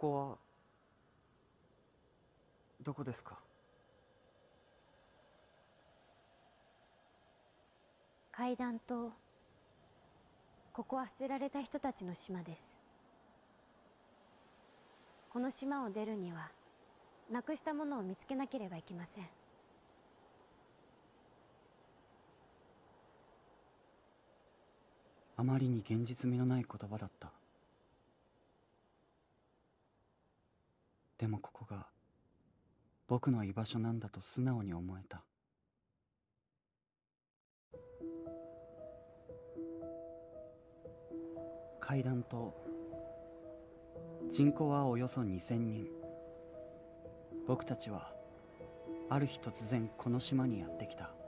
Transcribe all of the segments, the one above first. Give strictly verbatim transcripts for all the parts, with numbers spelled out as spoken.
こはどこですか？ 階段と、ここは捨てられた人たちの島です。この島を出るには、なくしたものを見つけなければいけません。 あまりに現実味のない言葉だった。でもここが僕の居場所なんだと素直に思えた。階段と人口はおよそにせんにん。僕たちはある日突然この島にやってきた。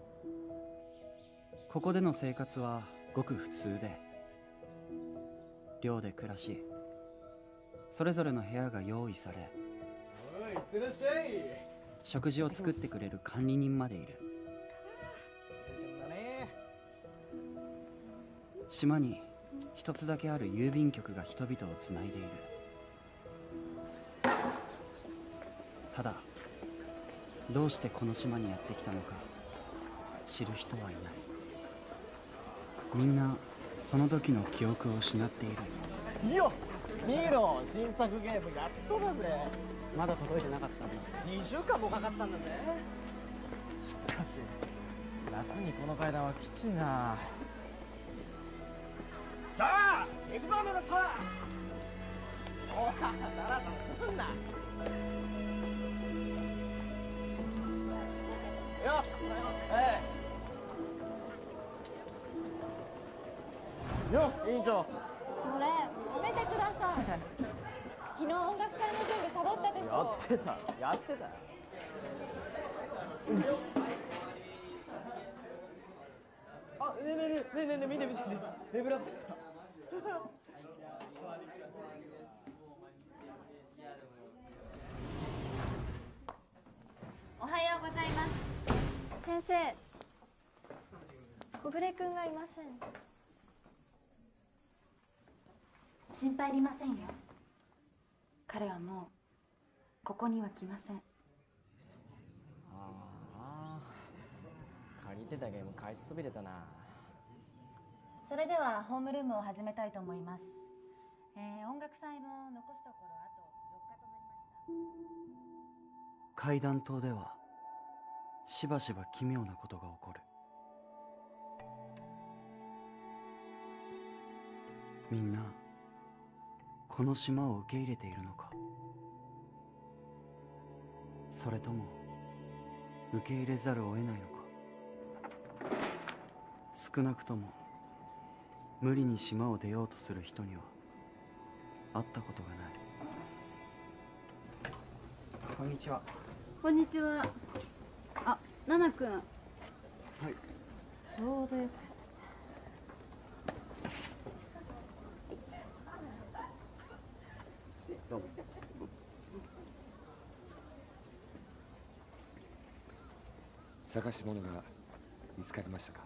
ここでの生活はごく普通で、寮で暮らし、それぞれの部屋が用意され、 おい、行ってらっしゃい。 食事を作ってくれる管理人までいる。 だね。 島に一つだけある郵便局が人々をつないでいる。ただ、どうしてこの島にやってきたのか知る人はいない。みんなその時の記憶を失っている。 いいよ、見ろ、新作ゲームやっとだぜ。 まだ届いてなかったんだ。 にしゅうかんもかかったんだぜ。しかし夏にこの階段はきついな。さあ行くぞメロット。おらだらだらすんなよ。ええよ、委員長。 それやめてください。昨日音楽祭の準備サボったでしやょ。 ってたやってた。あ、ねえねえねえねえねえ見て見て見て、レベルアップした。 おはようございます。先生、小暮くんがいません。 心配いりませんよ。彼はもうここには来ません。 ああ、借りてたゲーム返しそびれたな。 それではホームルームを始めたいと思います。えー、音楽祭も残すところあとよっかとなりました。 階段島ではしばしば奇妙なことが起こる。みんなこの島を受け入れているのか、それとも受け入れざるを得ないのか。少なくとも無理に島を出ようとする人には会ったことがない。こんにちは。 こんにちは。あ、ナナくん。はい。ちょうどよく。 どうも。 探し物が見つかりましたか？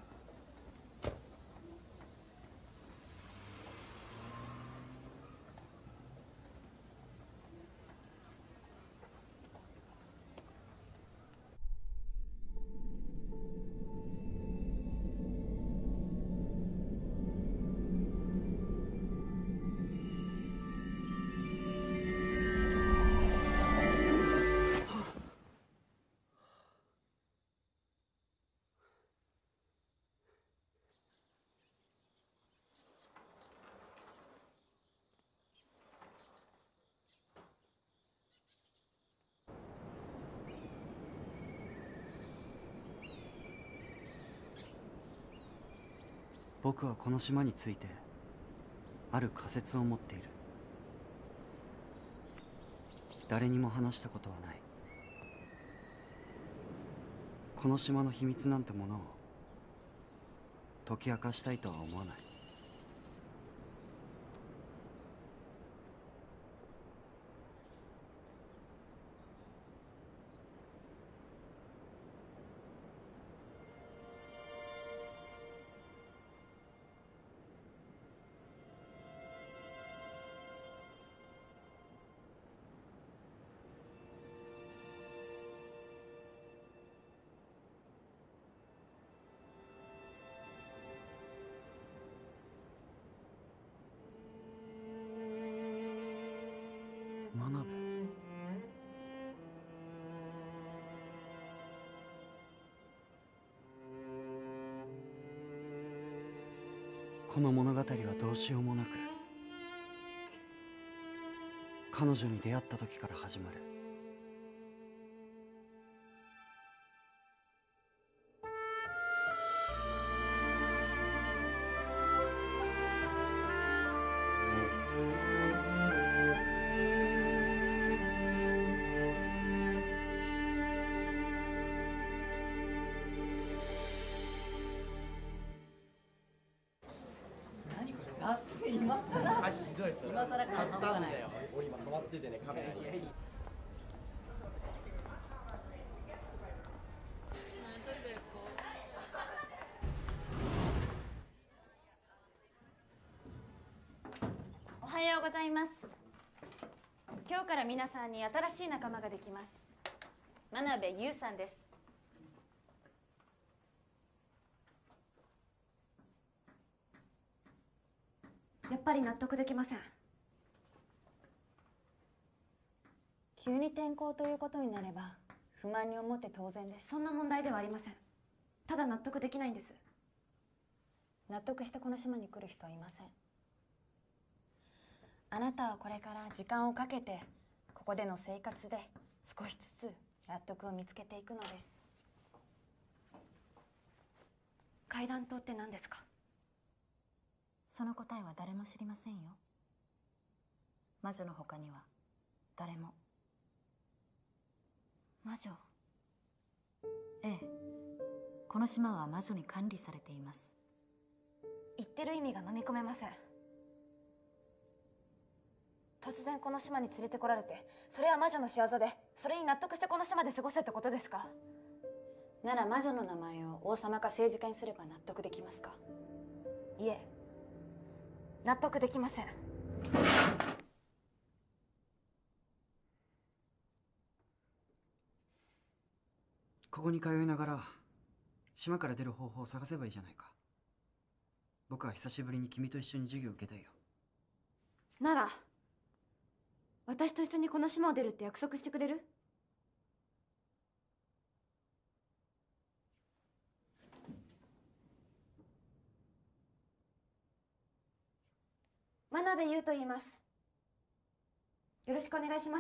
僕はこの島についてある仮説を持っている。誰にも話したことはない。この島の秘密なんてものを解き明かしたいとは思わない。 この物語はどうしようもなく彼女に出会った時から始まる。 今さら今さら買ったんだよ。俺今止まっててね、カメラに。 おはようございます。今日から皆さんに新しい仲間ができます。真鍋優さんです。 やっぱり納得できません。 急に転校ということになれば不満に思って当然です。 そんな問題ではありません。ただ納得できないんです。 納得してこの島に来る人はいません。あなたはこれから時間をかけてここでの生活で少しずつ納得を見つけていくのです。 階段島って何ですか？ その答えは誰も知りませんよ。魔女の他には誰も。魔女？ええ、この島は魔女に管理されています。 言ってる意味が飲み込めません。突然この島に連れてこられて、それは魔女の仕業で、それに納得してこの島で過ごせってことですか？ なら魔女の名前を王様か政治家にすれば納得できますか？ いえ、納得できません。 ここに通いながら島から出る方法を探せばいいじゃないか。僕は久しぶりに君と一緒に授業を受けたいよ。 なら私と一緒にこの島を出るって約束してくれる？真鍋優と言います。よろしくお願いします。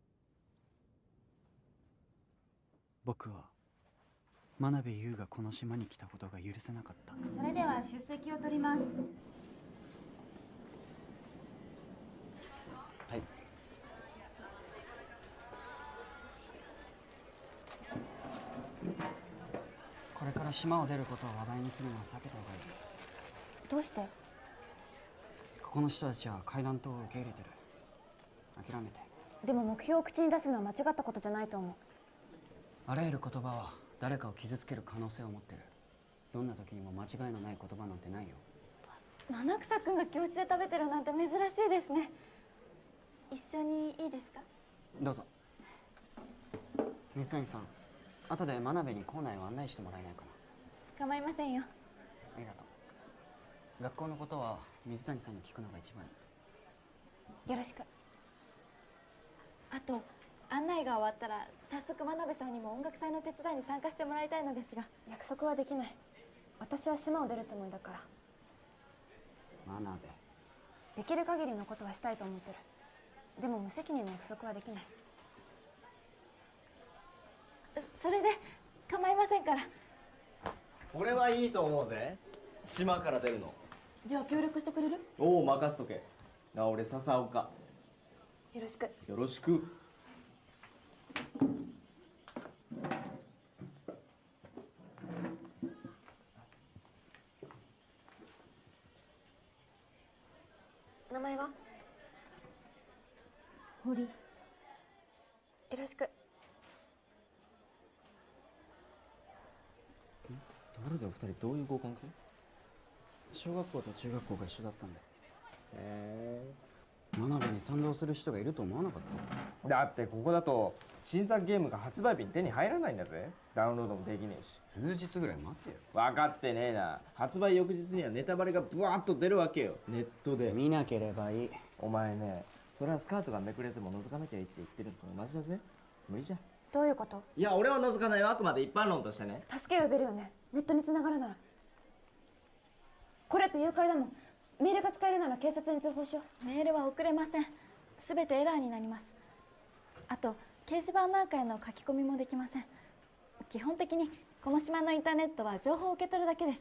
僕は真鍋優がこの島に来たことが許せなかった。 それでは出席を取ります。 はい。これから島を出ることを話題にするのは避けた方がいい。 どうして？ ここの人たちは階段島を受け入れてる。諦めて。 でも目標を口に出すのは間違ったことじゃないと思う。 あらゆる言葉は誰かを傷つける可能性を持ってる。どんな時にも間違いのない言葉なんてないよ。 七草くんが教室で食べてるなんて珍しいですね。一緒にいいですか？ どうぞ。水谷さん、後で真鍋に校内を案内してもらえないかな。 構いませんよ。 ありがとう。学校のことは水谷さんに聞くのが一番いい。 よろしく。あと案内が終わったら早速真鍋さんにも音楽祭の手伝いに参加してもらいたいのですが。約束はできない。私は島を出るつもりだから。 真鍋。 できる限りのことはしたいと思ってる。でも無責任な約束はできない。それで構いませんから。 俺はいいと思うぜ。島から出るの。 じゃあ協力してくれる？ おお、任せとけ。な、俺笹岡。 よろしく。 よろしく。 名前は？ 堀。 よろしく。 誰だよ、二人どういうご関係？ 小学校と中学校が一緒だったんだよ。 へ真鍋に賛同する人がいると思わなかった。 え。だってここだと新作ゲームが発売日に手に入らないんだぜ。ダウンロードもできねえし。 数日ぐらい待ってよ。 分かってねえな。発売翌日にはネタバレがブワーッと出るわけよ、ネットで。 見なければいい。 お前ね、それはスカートがめくれても覗かなきゃいいって言ってるのと同じだぜ。無理じゃん。 どういうこと？ いや、俺は覗かないよ。あくまで一般論としてね。 助け呼べるよね。ネットに繋がるなら。 これって誘拐だもん。メールが使えるなら警察に通報しよメールは送れません。すべてエラーになります。あと掲示板なんかへの書き込みもできません。基本的にこの島のインターネットは情報を受け取るだけです。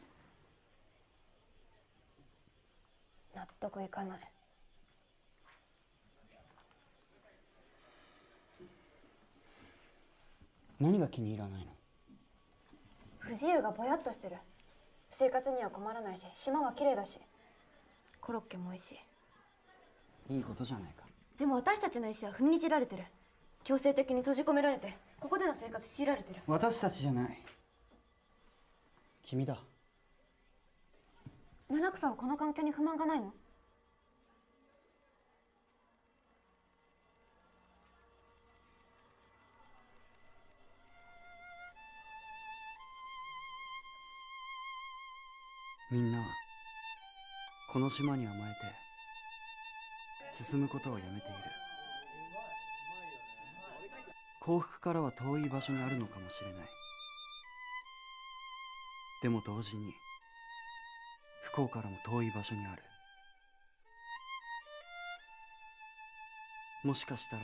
う。納得いかない。 何が気に入らないの？ 不自由がぼやっとしてる。生活には困らないし、島は綺麗だし、コロッケも美味しい。 いいことじゃないか。 でも私たちの意思は踏みにじられてる。強制的に閉じ込められて、ここでの生活強いられてる。 私たちじゃない、君だ。 七草はこの環境に不満がないの？ みんなこの島に甘えて進むことをやめている。幸福からは遠い場所にあるのかもしれない。でも同時に不幸からも遠い場所にある。もしかしたら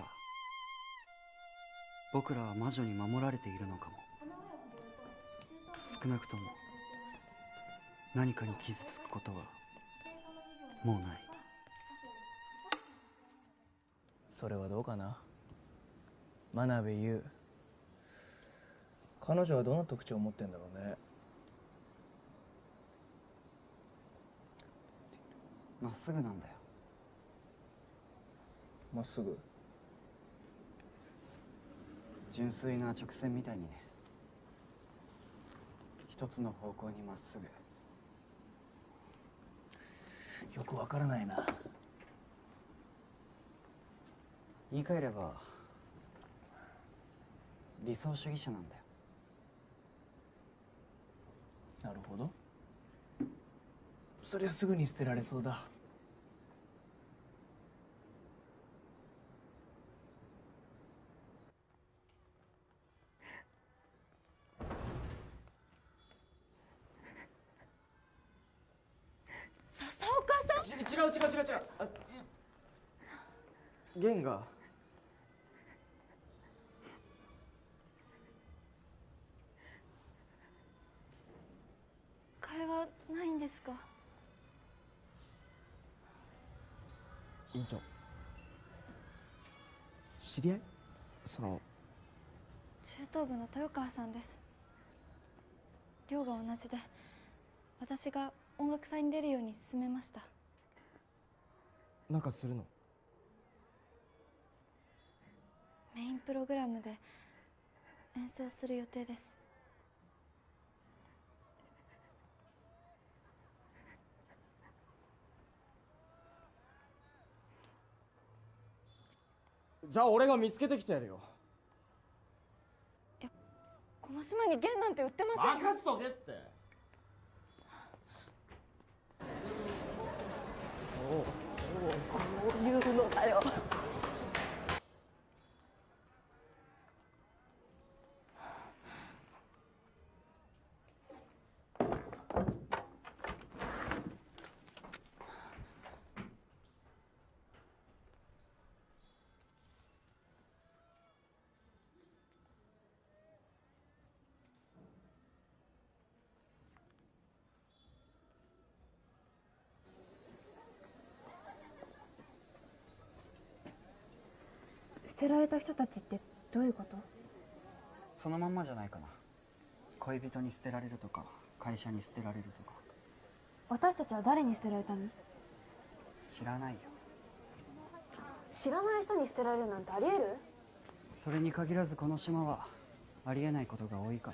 僕らは魔女に守られているのかも。少なくとも何かに傷つくことはもうない。 それはどうかな。真鍋優、彼女はどんな特徴を持ってんだろうね。 まっすぐなんだよ。 まっすぐ。 純粋な直線みたいにね。一つの方向にまっすぐ。 よくわからないな。 言い換えれば理想主義者なんだよ。 なるほど。そりゃすぐに捨てられそうだ。 笹岡さん。 違う違う違う違う。 弦が。 会話ないんですか？ 委員長、知り合い？その中等部の豊川さんです。寮が同じで私が音楽祭に出るように勧めました。 なんかするの？ メインプログラムで演奏する予定です。 じゃあ俺が見つけてきてやるよ。 いや、この島に弦なんて売ってません。 任せとけって。そうそう、こういうのだよ。 捨てられた人たちってどういうこと？ そのまんまじゃないかな。恋人に捨てられるとか会社に捨てられるとか。 私たちは誰に捨てられたの？ 知らないよ。 知らない人に捨てられるなんてありえる？ それに限らずこの島はありえないことが多いから。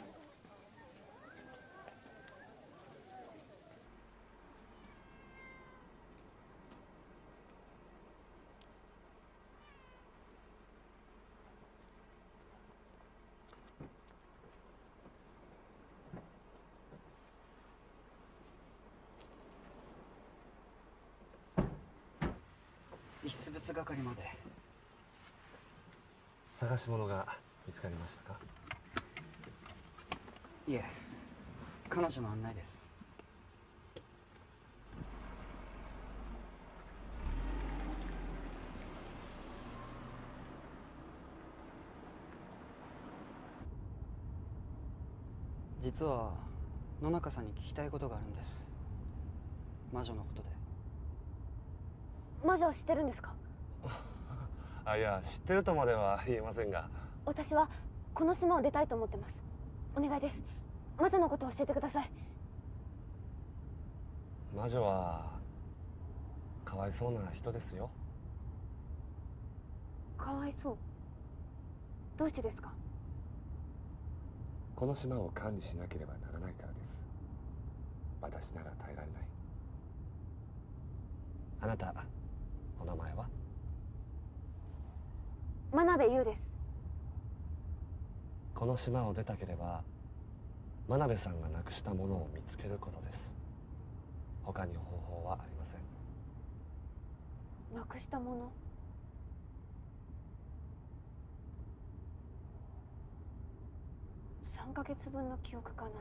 遺失物係まで。 探し物が見つかりましたか？ いえ、彼女の案内です。 実は野中さんに聞きたいことがあるんです。魔女のことで。 魔女を知ってるんですか？ あ、いや、知ってるとまでは言えませんが。 私はこの島を出たいと思ってます。お願いです。魔女のことを教えてください。 魔女はかわいそうな人ですよ。 かわいそう？どうしてですか？ この島を管理しなければならないからです。私なら耐えられない。 あなた、お名前は？ 真鍋優です。この島を出たければ真鍋さんがなくしたものを見つけることです。他に方法はありません。 なくしたもの？さんかげつぶんの記憶かな。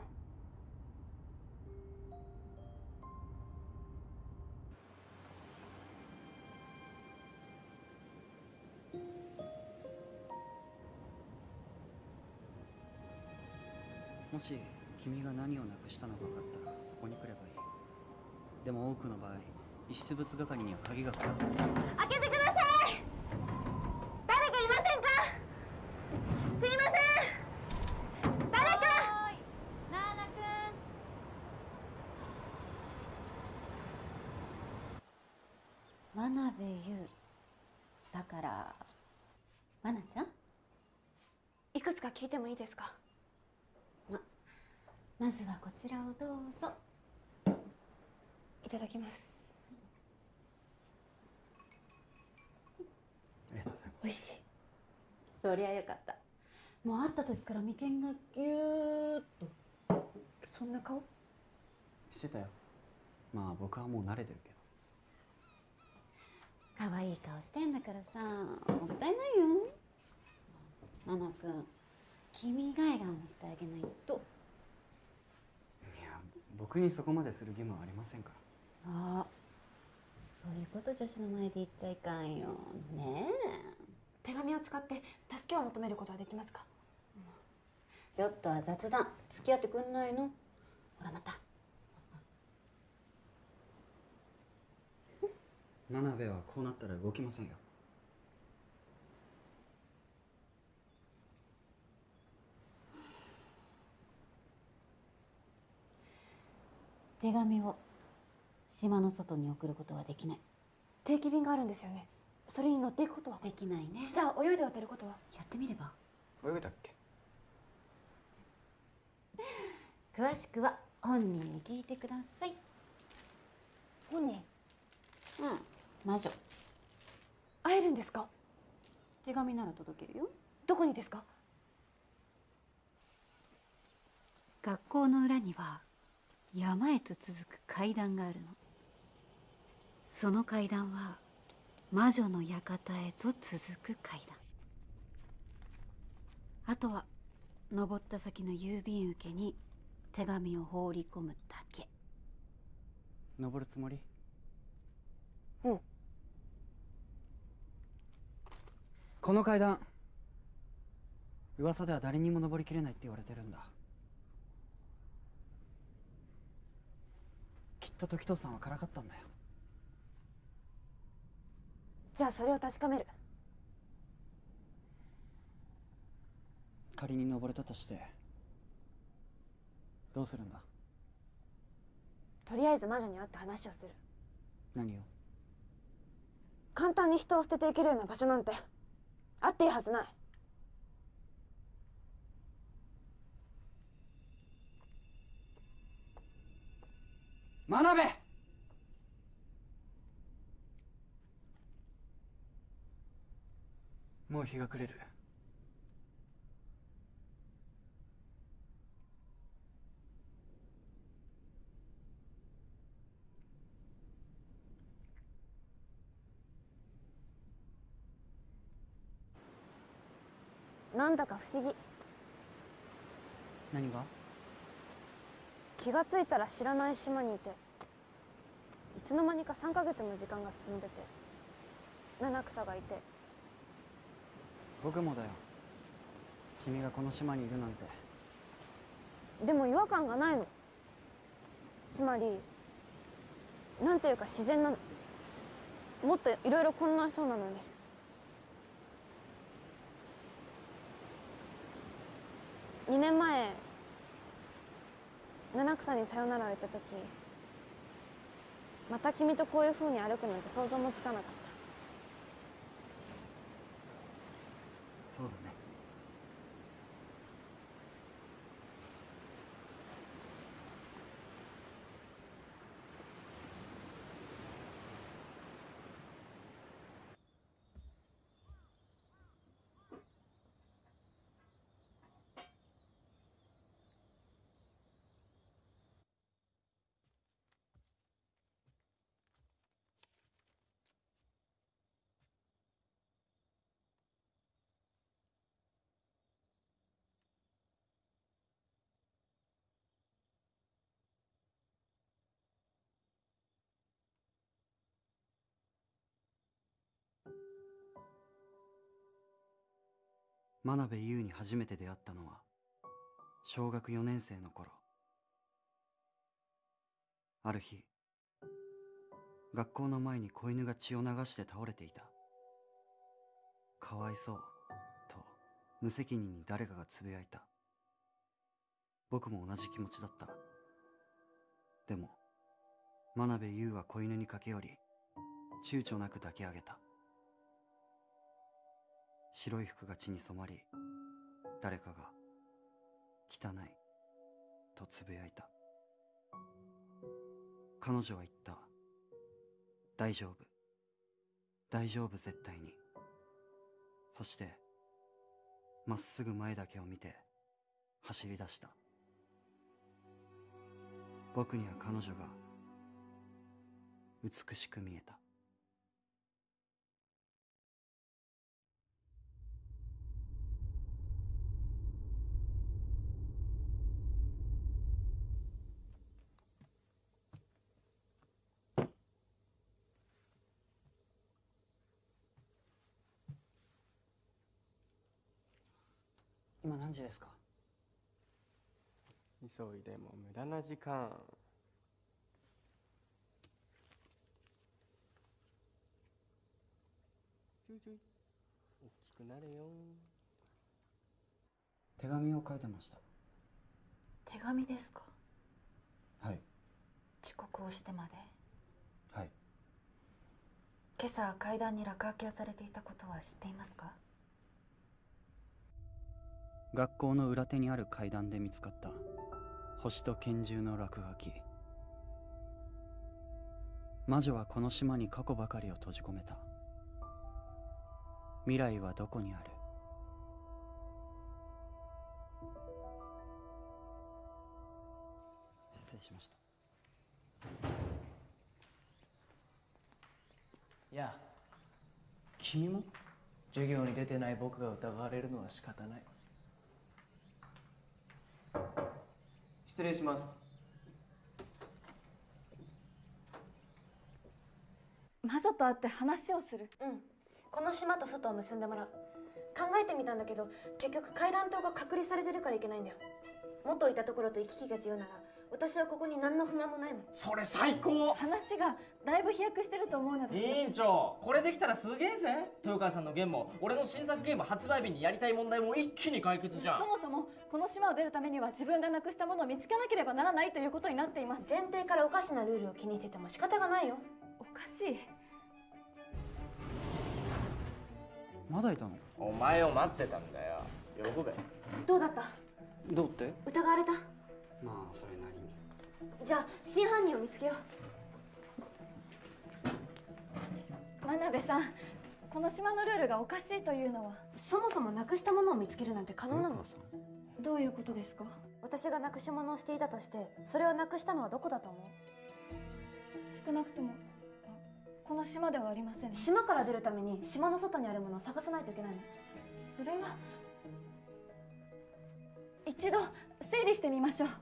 もし君が何をなくしたのか分かったらここに来ればいい。でも多くの場合遺失物係には鍵がかかってる。 開けてください。誰かいませんか？すいません、誰か。 ナーナくん。 真鍋優だから真奈ちゃん？ いくつか聞いてもいいですか？ ままずはこちらをどうぞ。 いただきます。 ありがとうございます。 美味しい。 そりゃよかった。もう会った時から眉間がギューッと。 そんな顔してたよ。まあ僕はもう慣れてるけど。 可愛い顔してんだからさ、もったいないよ。マナ君、君が笑顔にしてあげないと。 いや、僕にそこまでする義務はありませんから。 あ、そういうこと女子の前で言っちゃいかんよ。ね手紙を使って助けを求めることはできますか？ え。ちょっとは雑談付き合ってくんないの？ほらまた。 真鍋はこうなったら動きませんよ。 手紙を島の外に送ることはできない。 定期便があるんですよね。それに乗っていくことは？ できないね。 じゃあ泳いで渡ることは？ やってみれば。 泳いだっけ？ 詳しくは本人に聞いてください。 本人？ うん、魔女。 会えるんですか？ 手紙なら届けるよ。 どこにですか？ 学校の裏には山へと続く階段があるの。その階段は魔女の館へと続く階段。あとは登った先の郵便受けに手紙を放り込むだけ。 登るつもり？ うん。 この階段、噂では誰にも登りきれないって言われてるんだ。きっと時藤さんはからかったんだよ。 じゃあそれを確かめる。 仮に登れたとしてどうするんだ？ とりあえず魔女に会って話をする。 何を？ 簡単に人を捨てていけるような場所なんてあっていいはずない。 真鍋！もう日が暮れる。 なんだか不思議。 何が？ 気がついたら知らない島にいて、いつの間にかさんかげつも時間が進んでて、七草がいて。 僕もだよ。君がこの島にいるなんてでも違和感がないの。つまりなんていうか自然なの。もっといろいろ混乱しそうなのに。にねんまえ七草にさよならを言った時、また君とこういう風に歩くなんて想像もつかなかった。 そうだね。真鍋優に初めて出会ったのは小学よねん生の頃。ある日、学校の前に子犬が血を流して倒れていた。かわいそうと無責任に誰かがつぶやいた。僕も同じ気持ちだった。でも真鍋優は子犬に駆け寄り、躊躇なく抱き上げた。白い服が血に染まり、誰かが汚いとつぶやいた。彼女は言った。大丈夫、大丈夫、絶対に。そしてまっすぐ前だけを見て走り出した。僕には彼女が美しく見えた。今何時ですか？ 急いでも無駄な時間。ちょいちょい大きくなれよ。 手紙を書いてました。 手紙ですか？ はい。 遅刻をしてまで。 はい。 今朝階段に落書きをされていたことは知っていますか？ 学校の裏手にある階段で見つかった星と拳銃の落書き。魔女はこの島に過去ばかりを閉じ込めた。未来はどこにある？失礼しました。 いや、 君も？ 授業に出てない僕が疑われるのは仕方ない。失礼します。 魔女と会って話をする。 うん、この島と外を結んでもらう。考えてみたんだけど、結局階段塔が隔離されてるからいけないんだよ。元いたところと行き来が自由なら私はここに何の不満もないもん。 それ最高。 話がだいぶ飛躍してると思うのです。 委員長、これできたらすげえぜ。豊川さんのゲームも俺の新作ゲーム発売日にやりたい問題も一気に解決じゃん。 そもそもこの島を出るためには自分がなくしたものを見つけなければならないということになっています。 前提からおかしなルールを気にしてても仕方がないよ。 おかしい。 まだいたの？ お前を待ってたんだよ。呼べ。 どうだった？ どうって？ 疑われた？ まあそれなりに。 じゃあ真犯人を見つけよう。真鍋さん、この島のルールがおかしいというのは。 そもそもなくしたものを見つけるなんて可能なの？ どういうことですか？ 私がなくし物をしていたとして、それをなくしたのはどこだと思う？ 少なくともこの島ではありませんね。 島から出るために島の外にあるものを探さないといけないの。 それは一度整理してみましょう。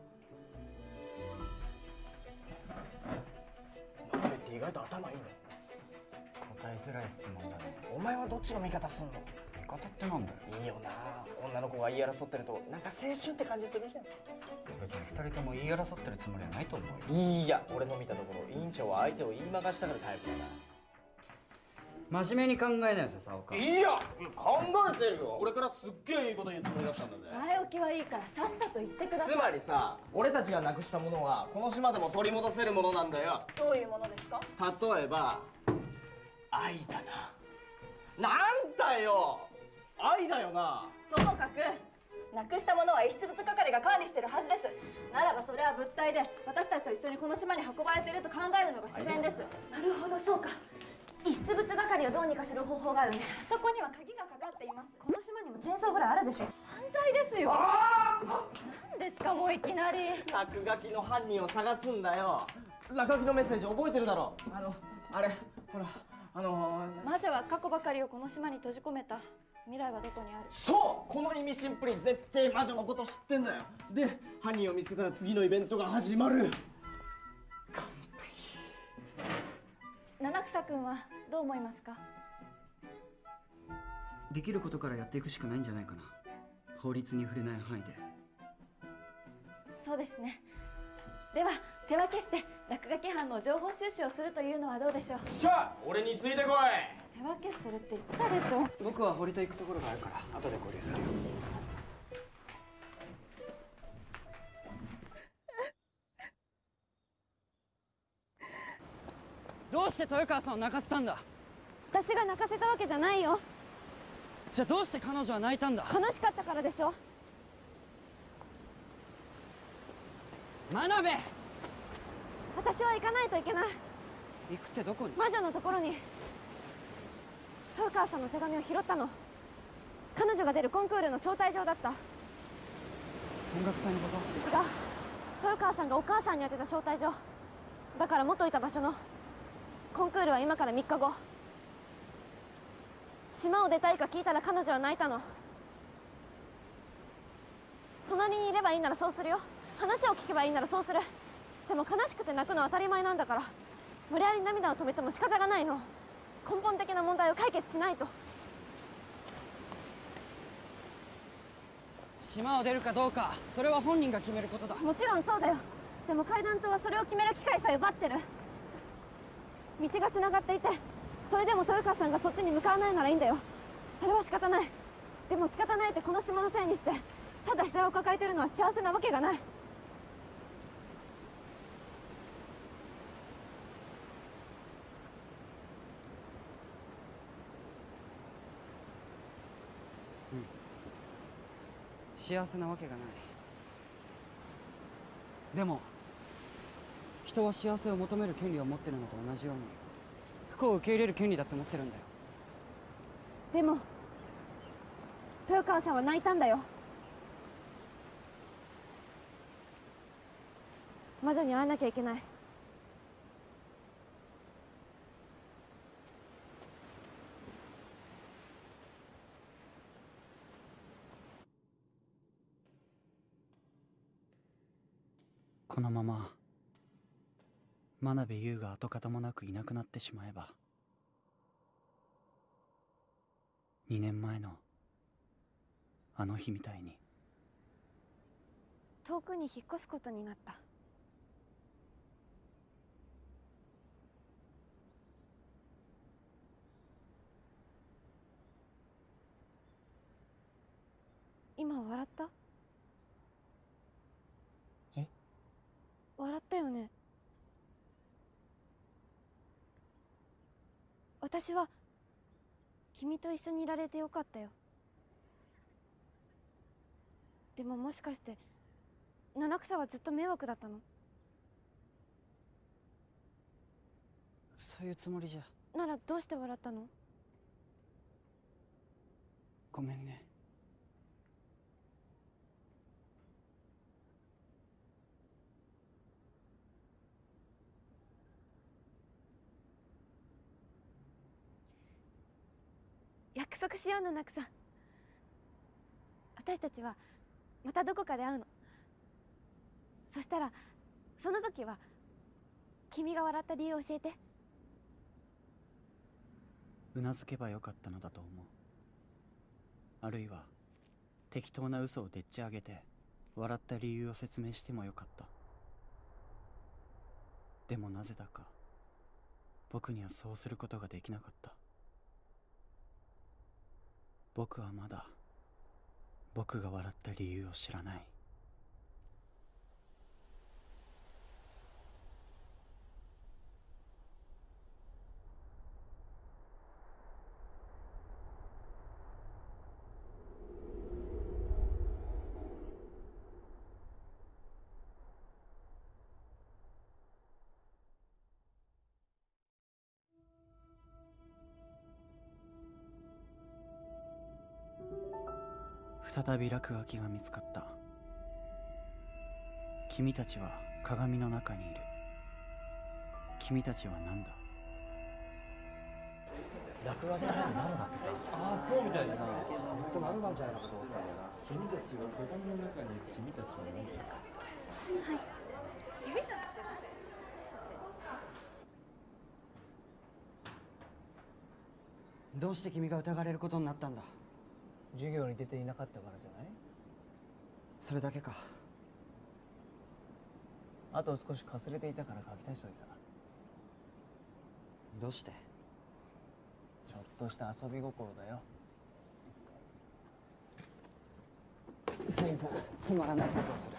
真鍋って意外と頭いいね。 答えづらい質問だね。 お前はどっちの味方すんの？味方ってなんだよ。 いいよな、女の子が言い争ってるとなんか青春って感じするじゃん。 別に二人とも言い争ってるつもりはないと思うよ。 いや、俺の見たところ委員長は相手を言いまかしたがるタイプだな。 真面目に考えなよ笹岡。 いや、考えてるよ。これからすっげえいいこと言うつもりだったんだぜ。 前置きはいいからさっさと言ってください。 つまりさ、俺たちがなくしたものはこの島でも取り戻せるものなんだよ。 どういうものですか？ 例えば愛だな。なんだよ、愛だよな。 ともかくなくしたものは遺失物係が管理してるはずです。ならばそれは物体で私たちと一緒にこの島に運ばれていると考えるのが自然です。なるほど、そうか。遺失物係をどうにかする方法があるね。あそこには鍵がかかっています。この島にもチェーンソーぐらいあるでしょ。犯罪ですよ。何ですかもういきなり。 落書きの犯人を探すんだよ。落書きのメッセージ覚えてるだろ。あのあれほら、あのー、 魔女は過去ばかりをこの島に閉じ込めた。未来はどこにある？ そう、この意味シンプルに絶対魔女のこと知ってんだよ。で、犯人を見つけたら次のイベントが始まる。完璧。 七草くんはどう思いますか？ できることからやっていくしかないんじゃないかな。法律に触れない範囲で。 そうですね。では手分けして落書き犯の情報収集をするというのはどうでしょう？ しゃあ、俺についてこい。 手分けするって言ったでしょ。 僕は堀と行くところがあるから後で合流するよ。どうして豊川さんを泣かせたんだ？ 私が泣かせたわけじゃないよ。 じゃあどうして彼女は泣いたんだ？ 悲しかったからでしょ。 真鍋！ 私は行かないといけない。 行くってどこに？ 魔女のところに。豊川さんの手紙を拾ったの。彼女が出るコンクールの招待状だった。 音楽祭のこと？ 違う。豊川さんがお母さんに宛てた招待状だから、元いた場所のコンクールは今からみっかご。島を出たいか聞いたら彼女は泣いたの。隣にいればいいならそうするよ。話を聞けばいいならそうする。でも悲しくて泣くのは当たり前なんだから、無理やり涙を止めても仕方がないの。根本的な問題を解決しないと。 島を出るかどうか、それは本人が決めることだ。 もちろんそうだよ。でも階段島はそれを決める機会さえ奪ってる。道がつながっていて、それでも豊川さんがそっちに向かわないならいいんだよ。それは仕方ない。でも仕方ないってこの島のせいにしてただ悲惨を抱えてるのは幸せなわけがない。 幸せなわけがない。でも人は幸せを求める権利を持ってるのと同じように、不幸を受け入れる権利だって持ってるんだよ。 でも豊川さんは泣いたんだよ。魔女に会えなきゃいけない。 このまま真鍋優が跡形もなくいなくなってしまえば、にねんまえのあの日みたいに。 遠くに引っ越すことになった。今笑った？ え？ 笑ったよね。私は君と一緒にいられてよかったよ。でももしかして七草はずっと迷惑だったの？ そういうつもりじゃ。 ならどうして笑ったの？ ごめんね。 約束しよう、七草。私たちはまたどこかで会うの。そしたらその時は君が笑った理由を教えて。 うなずけばよかったのだと思う。 あるいは適当な嘘をでっち上げて笑った理由を説明してもよかった。でもなぜだか僕にはそうすることができなかった。僕はまだ僕が笑った理由を知らない。再び落書きが見つかった。君たちは鏡の中にいる。君たちは何だ？ 落書きの何だってさ。ああ、そうみたいだな。ずっと何なんじゃないかと思ったんだよな。君たちは鏡の中にいる。君たちは何だ？ はい。君たちって誰？どうして君が疑われることになったんだ？ 授業に出ていなかったからじゃない？ それだけか。 あと少しかすれていたから書き足しておいた。 どうして？ ちょっとした遊び心だよ。 随分つまらないことをする。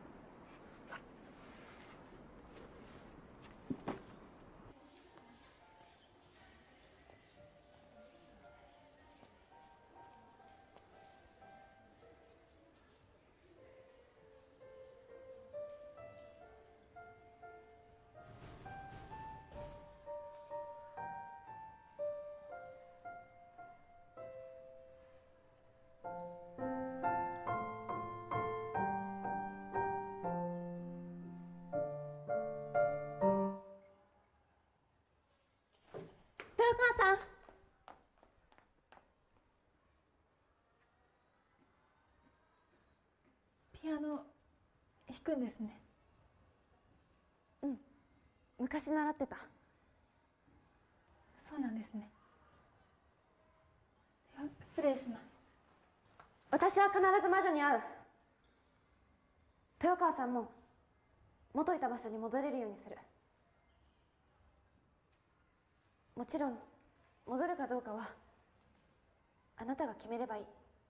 豊川さん。ピアノ弾くんですね。うん、昔習ってた。そうなんですね。失礼します。私は必ず魔女に会う。豊川さんも元いた場所に戻れるようにする。もちろん戻るかどうかはあなたが決めればいい。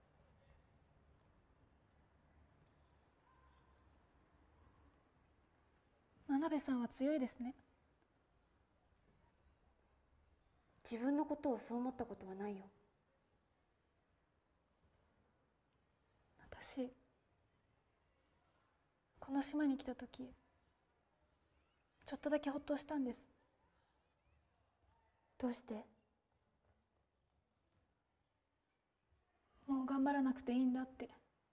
真鍋さんは強いですね。自分のことをそう思ったことはないよ。私この島に来た時ちょっとだけほっとしたんです。どうして？もう頑張らなくていいんだって。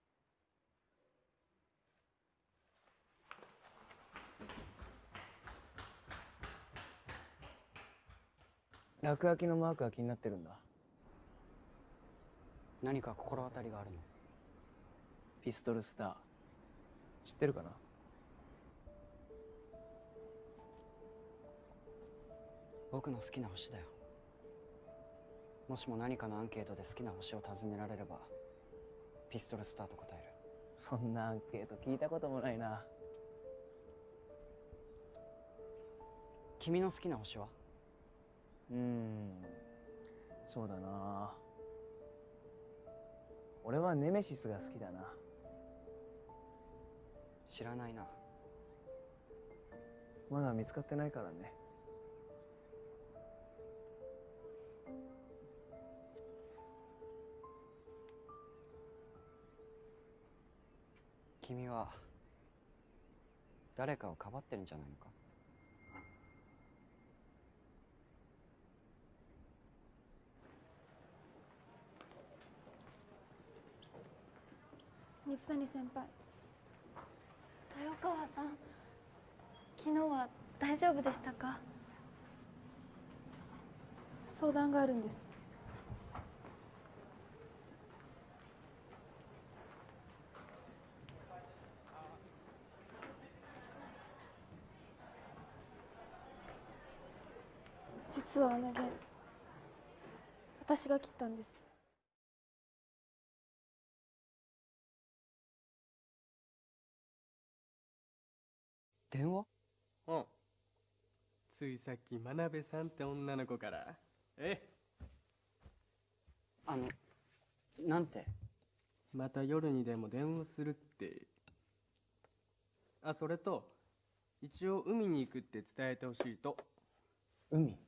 落書きのマークが気になってるんだ。 何か心当たりがあるの？ ピストルスター知ってるかな？ 僕の好きな星だよ。もしも何かのアンケートで好きな星を尋ねられればピストルスターと答える。 そんなアンケート聞いたこともないな。 君の好きな星は？ うーん、そうだな。俺はネメシスが好きだな。 知らないな。 まだ見つかってないからね。 君は誰かをかばってるんじゃないのか？ 水谷先輩。豊川さん、昨日は大丈夫でしたか？相談があるんです。実はあの弦、私が切ったんです。 電話？ うん。ついさっき真鍋さんって女の子から。えあの、なんて？ また夜にでも電話するって。あ、それと一応海に行くって伝えてほしいと。 海？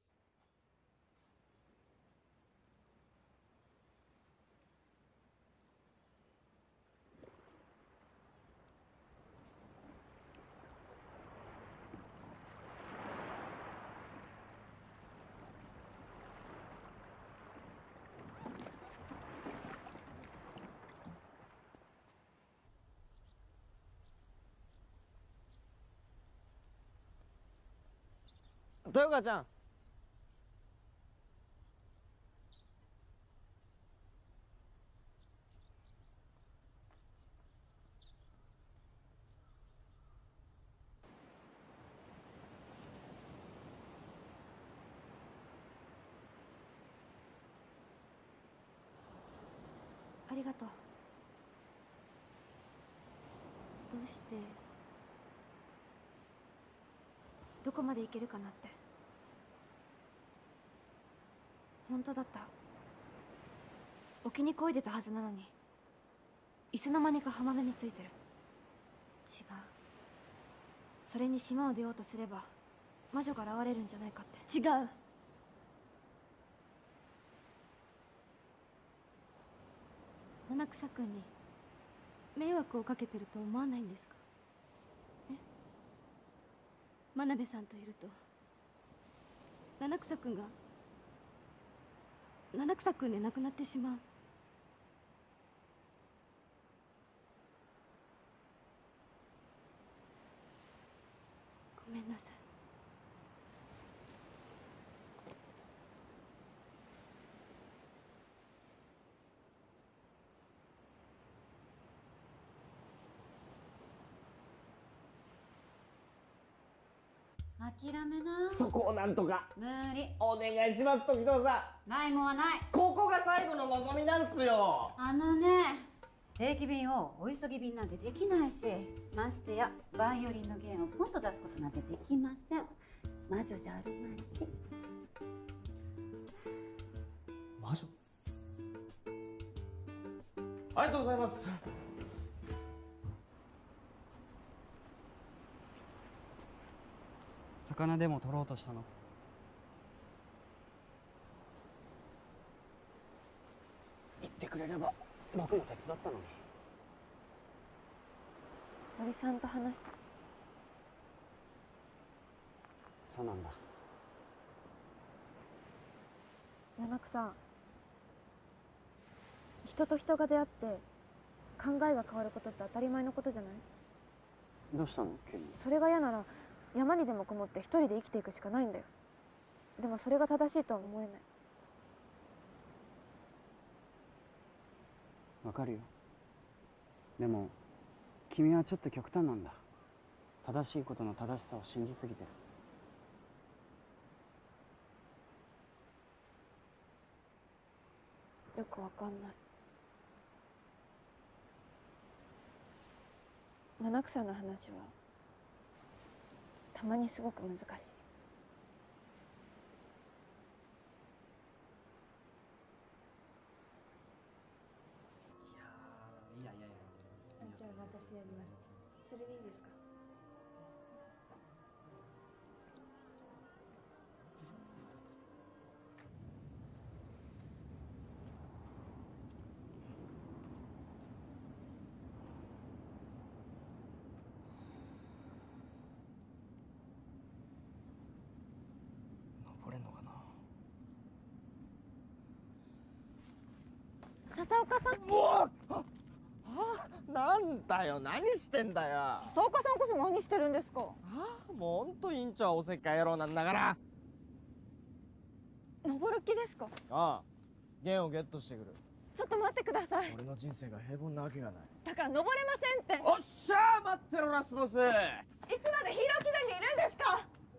豊川ちゃん。 ありがとう。どうしてどこまで行けるかなって。本当だった。沖に漕いでたはずなのにいつの間にか浜辺についてる。違う。それに島を出ようとすれば魔女が現れるんじゃないかって。違う。七草くんに迷惑をかけてると思わないんですか？え？真鍋さんといると七草くんが七草くんで亡くなってしまう。ごめんなさい。 諦めな。 そこをなんとか無理。 お願いします時藤さん。ないもんはない。 ここが最後の望みなんすよ。 あのね、定期便をお急ぎ便なんてできないし、ましてやバイオリンの弦をポンと出すことなんてできません。魔女じゃあるまいし。 魔女？ありがとうございます。 魚でも取ろうとしたの？言ってくれれば僕も手伝ったのに。 森さんと話した。 そうなんだ。 七草、人と人が出会って考えが変わることって当たり前のことじゃない？ どうしたの急に？ それが嫌なら山にでもこもって一人で生きていくしかないんだよ。でもそれが正しいとは思えない。 わかるよ。でも君はちょっと極端なんだ。正しいことの正しさを信じすぎてる。 よくわかんない。七草の話はたまにすごく難しい。 いやいやいや。 じゃあ私やります。それでいいですか？ 登れんのかな。 笹岡さん。 うわっ！なんだよ、何してんだよ。 笹岡さんこそ何してるんですか？ ああ、もうほんと委員長はおせっかい野郎なんだから。 登る気ですか？ ああ、弦をゲットしてくる。 ちょっと待ってください。 俺の人生が平凡なわけがない。 だから登れませんって。 おっしゃー、待ってろラスボス。 いつまでヒーロー気取りでいるんですか？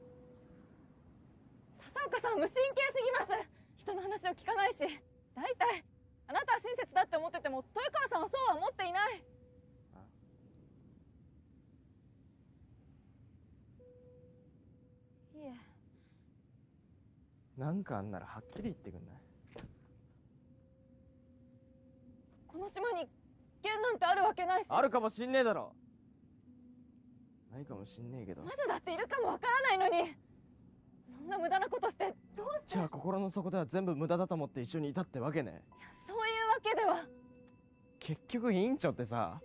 笹岡さん無神経すぎます。人の話を聞かないし、大体あなたは親切だって思ってても豊川さんはそうは思っていない。 え。 なんかあんならはっきり言ってくんない？ この島に危険なんてあるわけないし。 あるかもしんねえだろ。ないかもしんねえけど。 魔女だっているかもわからないのに、そんな無駄なことしてどうして。 じゃあ心の底では全部無駄だと思って一緒にいたってわけね。 いや、そういうわけでは。 結局委員長ってさ、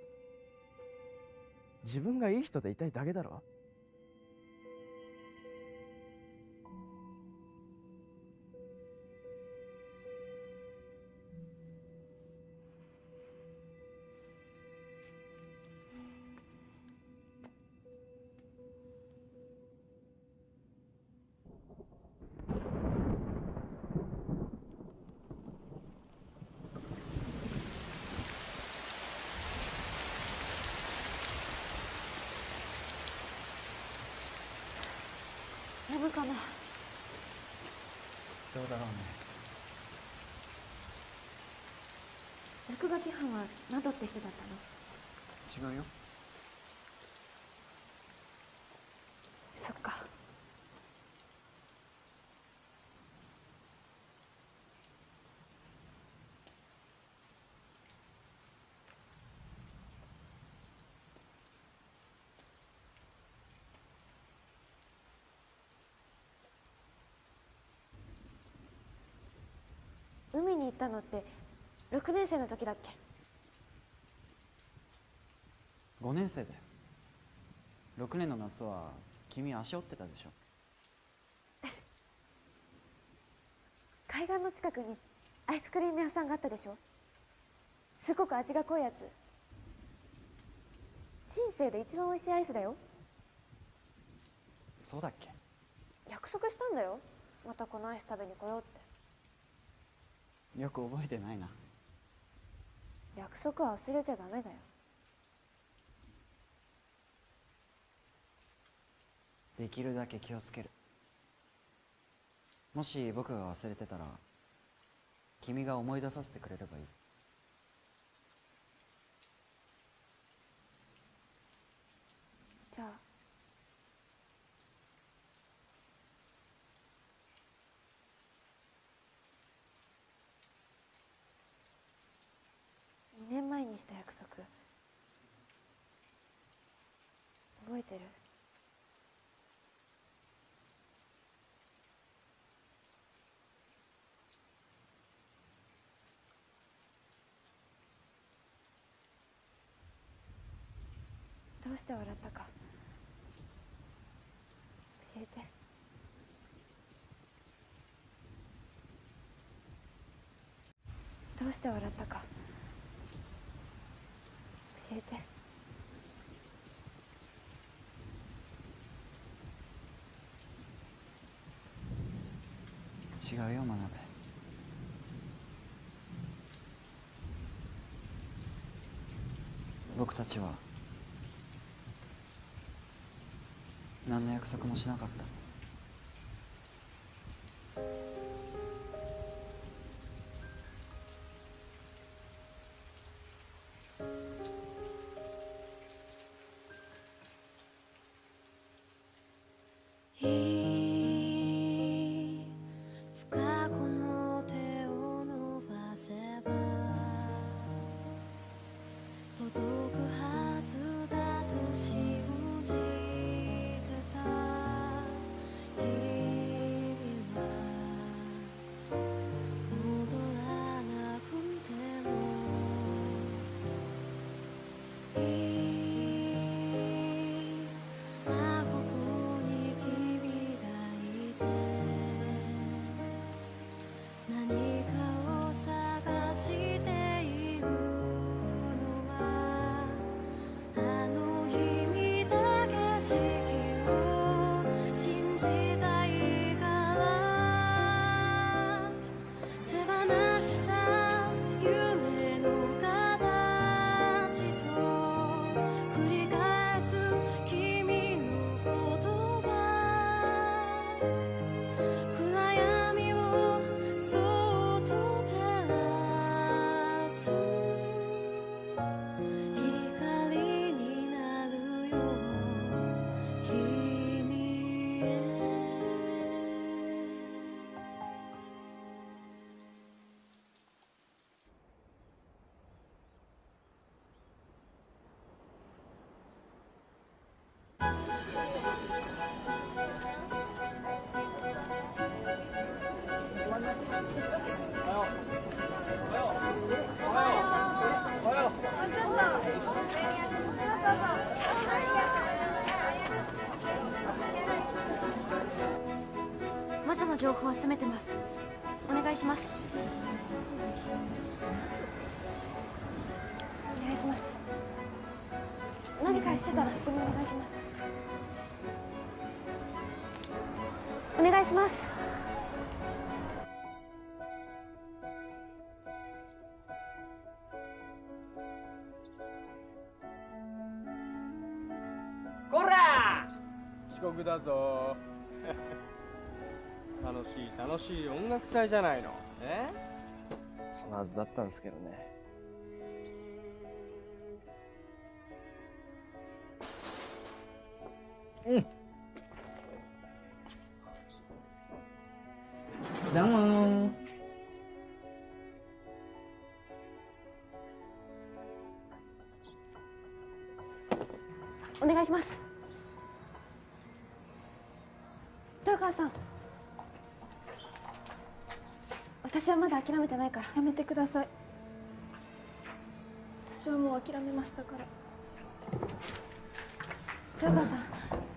自分がいい人でいたいだけだろ。 やむかな。 どうだろうね。 落書き犯はナドって人だったの？ 違うよ。 そっか。海に行ったのってろくねん生の時だっけ？ ごねん生だよ。ろくねんの夏は君足折ってたでしょ。 海岸の近くにアイスクリーム屋さんがあったでしょ。すごく味が濃いやつ。人生で一番美味しいアイスだよ。 そうだっけ？ 約束したんだよ、またこのアイス食べに来ようって。 よく覚えてないな。 約束は忘れちゃダメだよ。 できるだけ気をつける。もし僕が忘れてたら君が思い出させてくれればいい。 じゃあにねんまえにした約束覚えてる？どうして笑ったか教えて。どうして笑ったか教えて。 違うよ、真鍋。僕たちは何の約束もしなかった。 いつかこの手を伸ばせば届くはずだと信じてた君は女の情報を集めてます。お願いします。お願いします。何かしてたらすぐにお願いします。お願いします。 こら遅刻だぞ楽しい楽しい音楽祭じゃないの。えそのはずだったんですけどね。うん。どうも。 お願いします。豊川さん、私はまだ諦めてないから。 やめてください。私はもう諦めましたから。 豊川さん、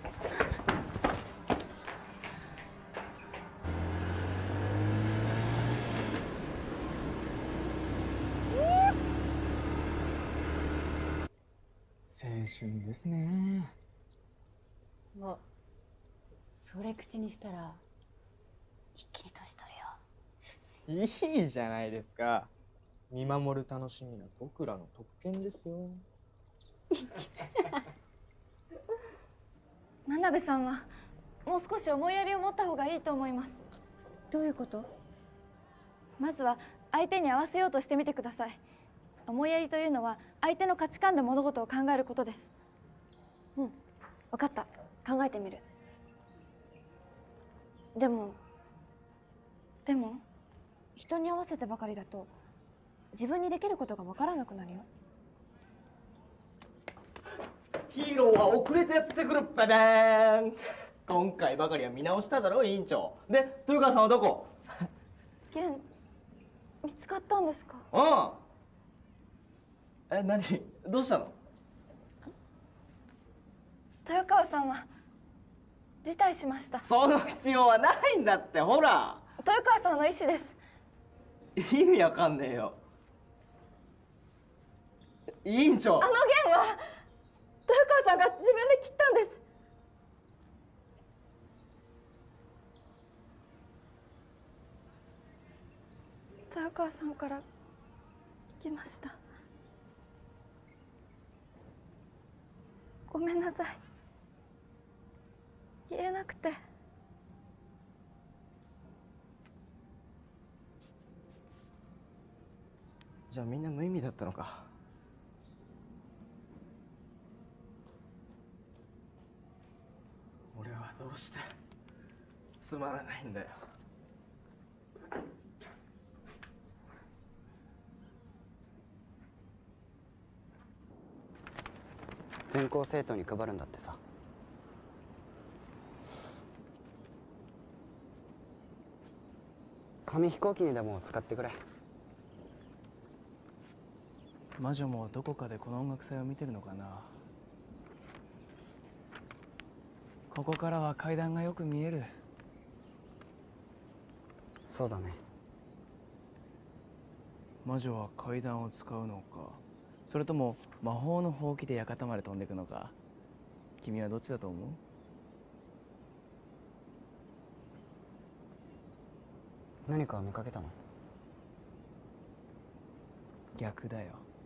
青春ですね。 もうそれ口にしたら一気に年取るよ。 いいじゃないですか。見守る楽しみは僕らの特権ですよ。 真鍋さんはもう少し思いやりを持った方がいいと思います。 どういうこと？ まずは相手に合わせようとしてみてください。思いやりというのは相手の価値観で物事を考えることです。 うん、分かった。考えてみる。でもでも人に合わせてばかりだと自分にできることが分からなくなるよ。 ヒーローは遅れてやってくるっぱばーん。今回ばかりは見直しただろ、委員長。で、豊川さんはどこ？ 剣見つかったんですか？ うん。え、何？どうしたの？ 豊川さんは辞退しました。 その必要はないんだって、ほら。 豊川さんの意思です。 意味わかんねえよ。委員長。 あの弦は豊川さんが自分で切ったんです。豊川さんから聞きました。ごめんなさい。言えなくて。 じゃあみんな無意味だったのか。俺はどうしてつまらないんだよ。 全校生徒に配るんだってさ。紙飛行機にでも使ってくれ。 魔女もどこかでこの音楽祭を見てるのかな。ここからは階段がよく見える。 そうだね。 魔女は階段を使うのか、それとも魔法のほうきで館まで飛んでいくのか。君はどっちだと思う？ 何か見かけたの？ 逆だよ。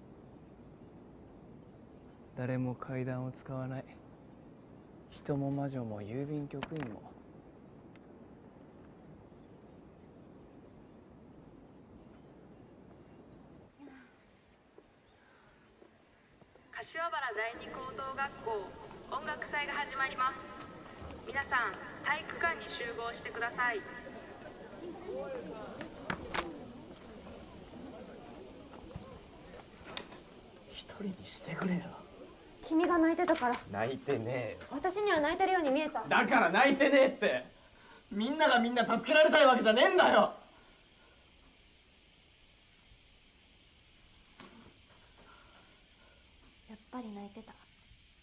誰も階段を使わない。人も魔女も郵便局員も。 柏原第二高等学校音楽祭が始まります。皆さん体育館に集合してください。 一人にしてくれよ。 君が泣いてたから。 泣いてねえよ。 私には泣いてるように見えた。 だから泣いてねえって。みんながみんな助けられたいわけじゃねえんだよ。 やっぱり泣いてた。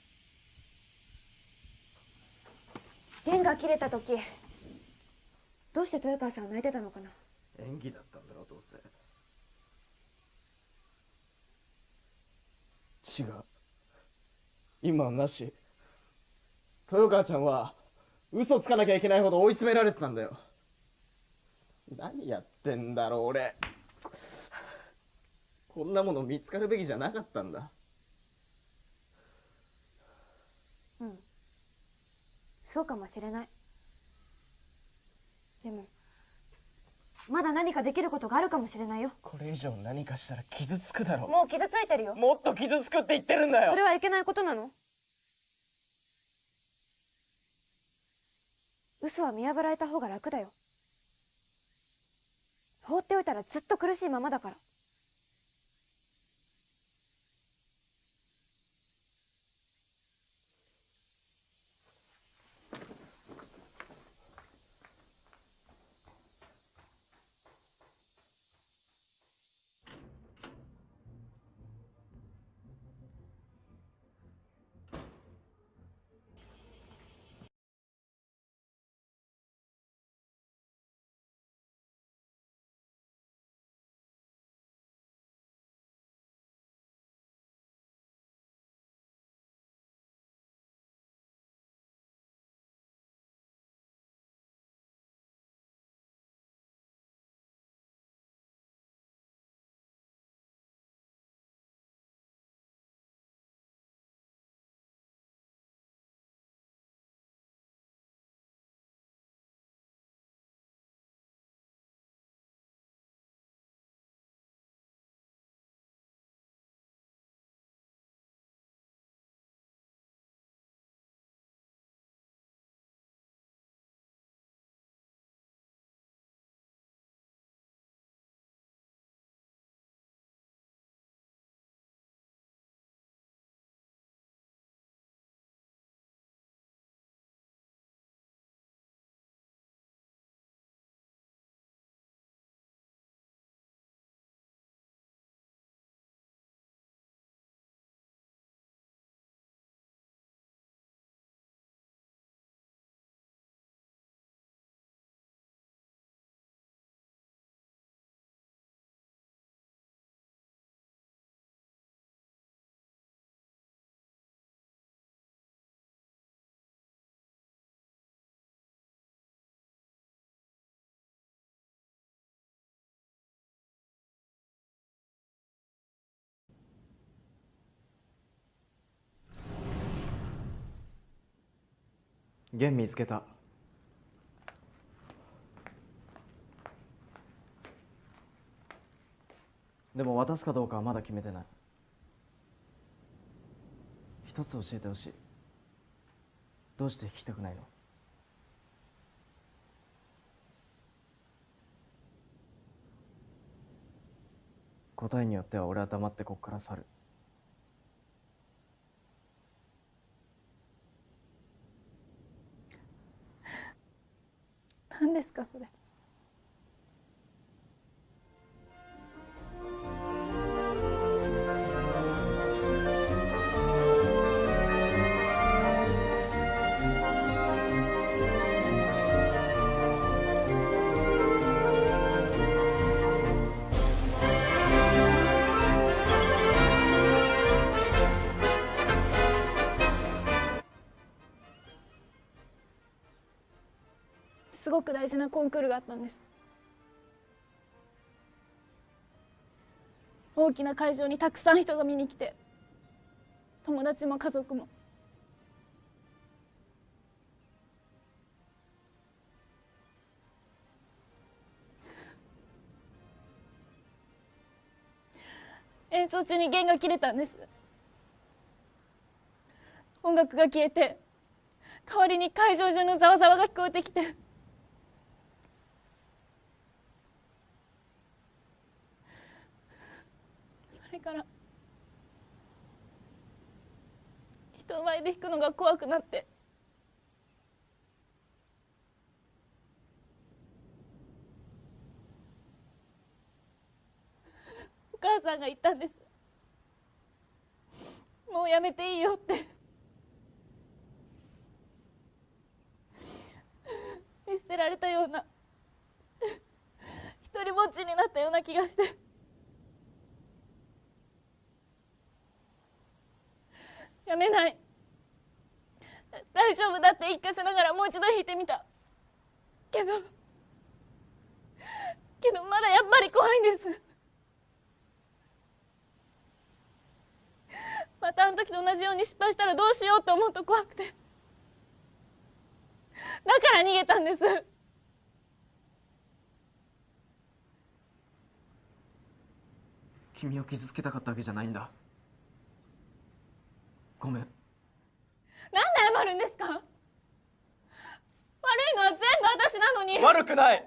弦が切れた時どうして豊川さんは泣いてたのかな。 演技だったんだろう、どうせ。違う、今はなし。豊川ちゃんは嘘つかなきゃいけないほど追い詰められてたんだよ。何やってんだろう俺。こんなもの見つかるべきじゃなかったんだ。 うん、そうかもしれない。でもまだ何かできることがあるかもしれないよ。 これ以上何かしたら傷つくだろう。 もう傷ついてるよ。 もっと傷つくって言ってるんだよ。 それはいけないことなの？嘘は見破られた方が楽だよ。放っておいたらずっと苦しいままだから。 弦見つけた。でも渡すかどうかはまだ決めてない。一つ教えてほしい。どうして弾きたくないの？答えによっては俺は黙ってこっから去る。 何ですかそれ。すごく大事なコンクールがあったんです。大きな会場にたくさん人が見に来て、友達も家族も。演奏中に弦が切れたんです。音楽が消えて、代わりに会場中のざわざわが聞こえてきて、それから人前で弾くのが怖くなって、お母さんが言ったんです。もうやめていいよって。見捨てられたような一人ぼっちになったような気がして。やめない、大丈夫だって言い聞かせながらもう一度弾いてみたけどけどまだやっぱり怖いんです。またあの時と同じように失敗したらどうしようと思うと怖くて、だから逃げたんです。 君を傷つけたかったわけじゃないんだ。ごめん。 なんで謝るんですか？悪いのは全部私なのに。 悪くない。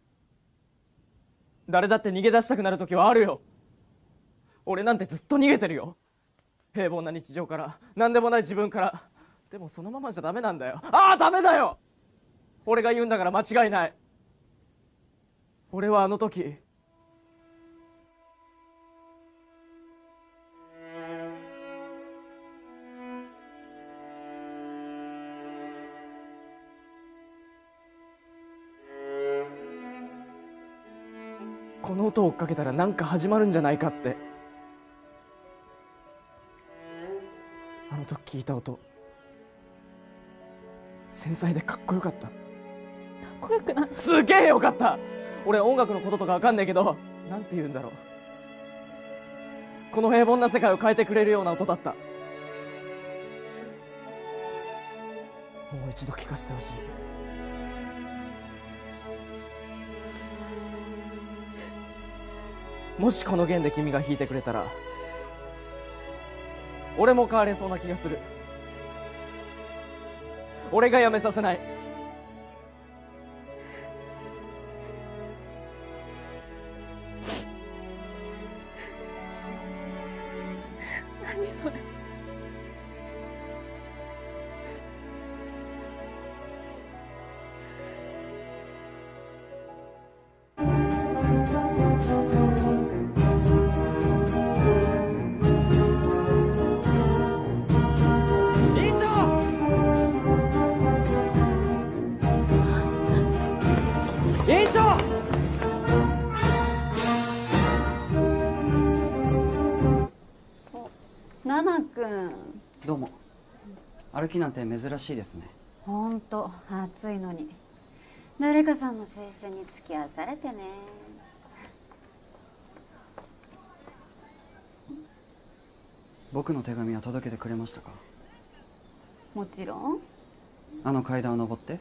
誰だって逃げ出したくなる時はあるよ。俺なんてずっと逃げてるよ。平凡な日常から、何でもない自分から。でもそのままじゃダメなんだよ。ああ、ダメだよ。俺が言うんだから間違いない。俺はあの時この音を追っかけたらなんか始まるんじゃないかって。あの時聞いた音、繊細でかっこよかった。かっこよくない？ すげえよかった。俺音楽のこととかわかんねえけど、なんて言うんだろう、この平凡な世界を変えてくれるような音だった。もう一度聞かせてほしい。もしこの弦で君が弾いてくれたら、俺も変われそうな気がする。俺がやめさせない。 何それ。 委員長！ ナナ君。 どうも。歩きなんて珍しいですね。 ほんと暑いのに誰かさんの青春に付き合わされてね。 僕の手紙は届けてくれましたか？ もちろん。 あの階段を登って。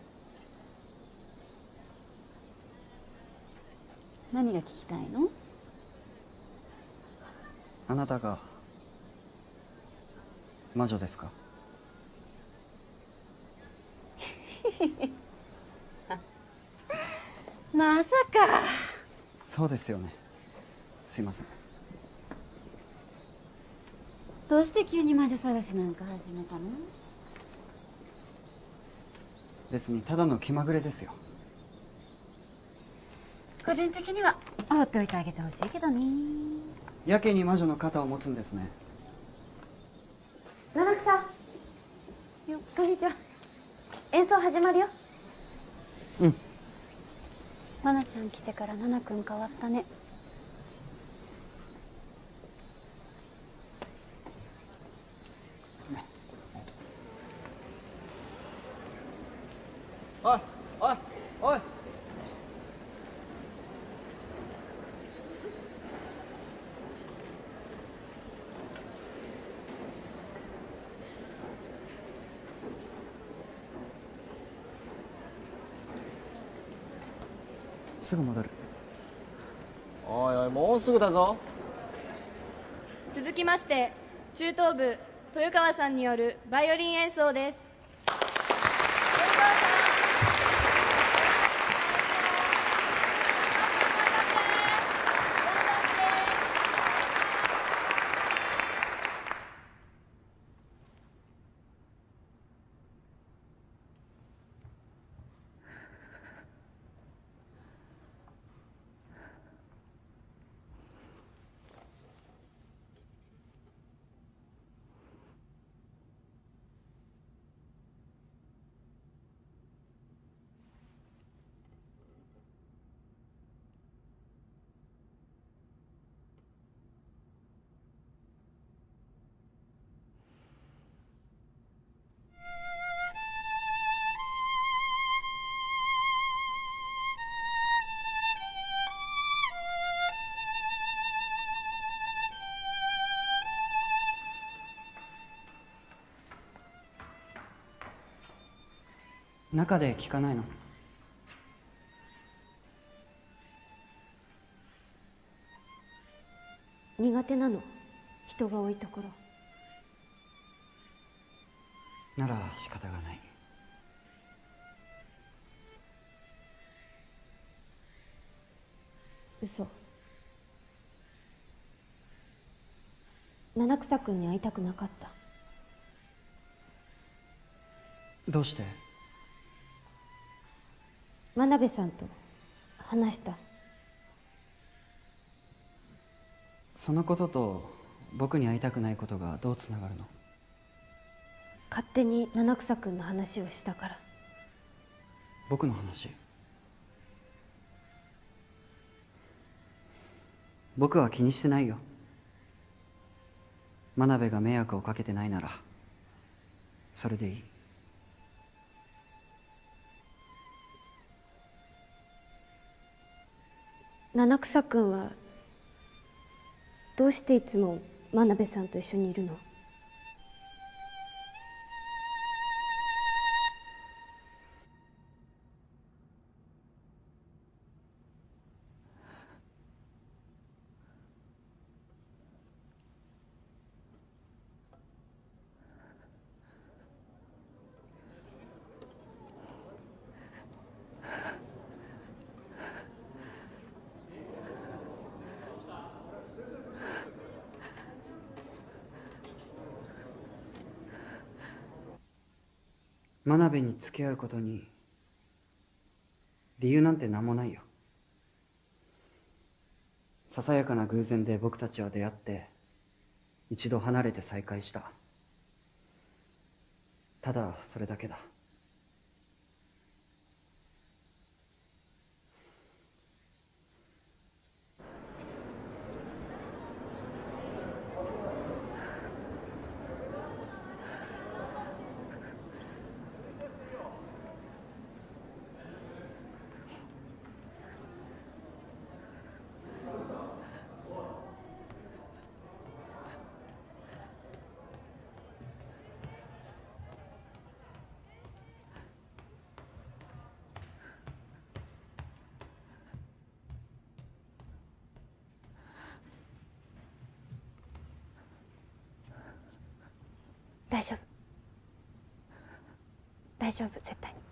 何が聞きたいの？ あなたが魔女ですか？ まさか。 そうですよね。すいません。 どうして急に魔女探しなんか始めたの？ 別にただの気まぐれですよ。 個人的には放っておいてあげてほしいけどね。 やけに魔女の肩を持つんですね。 七草。よ、こんにちは。演奏始まるよ。 うん。 マナちゃん来てからナナ君変わったね。 おいおいおい。 すぐ戻る。 おいおい、もうすぐだぞ。 続きまして中等部豊川さんによるバイオリン演奏です。 中で聞かないの？ 苦手なの、人が多いところ。 なら仕方がない。 嘘。七草くんに会いたくなかった。 どうして？ 真鍋さんと話した。 そのことと僕に会いたくないことがどうつながるの？ 勝手に七草くんの話をしたから。 僕の話？僕は気にしてないよ。真鍋が迷惑をかけてないならそれでいい。 七草くんはどうしていつも真鍋さんと一緒にいるの？ 真鍋に付き合うことに理由なんて何もないよ。ささやかな偶然で僕たちは出会って一度離れて再会した。ただそれだけだ。 大丈夫。大丈夫、絶対に。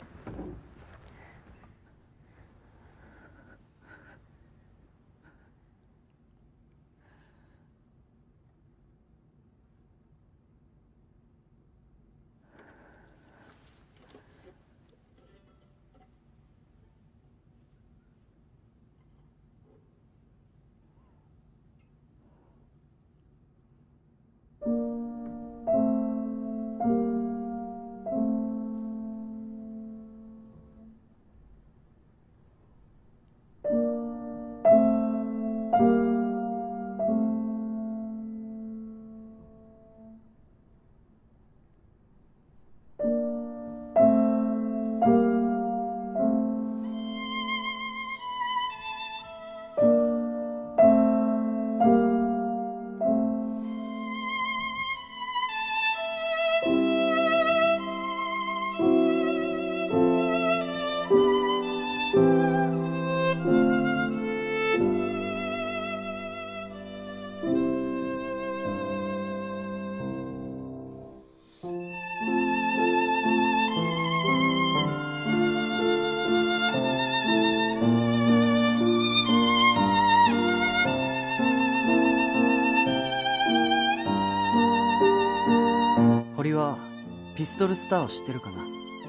堀はピストルスターを知ってるかな？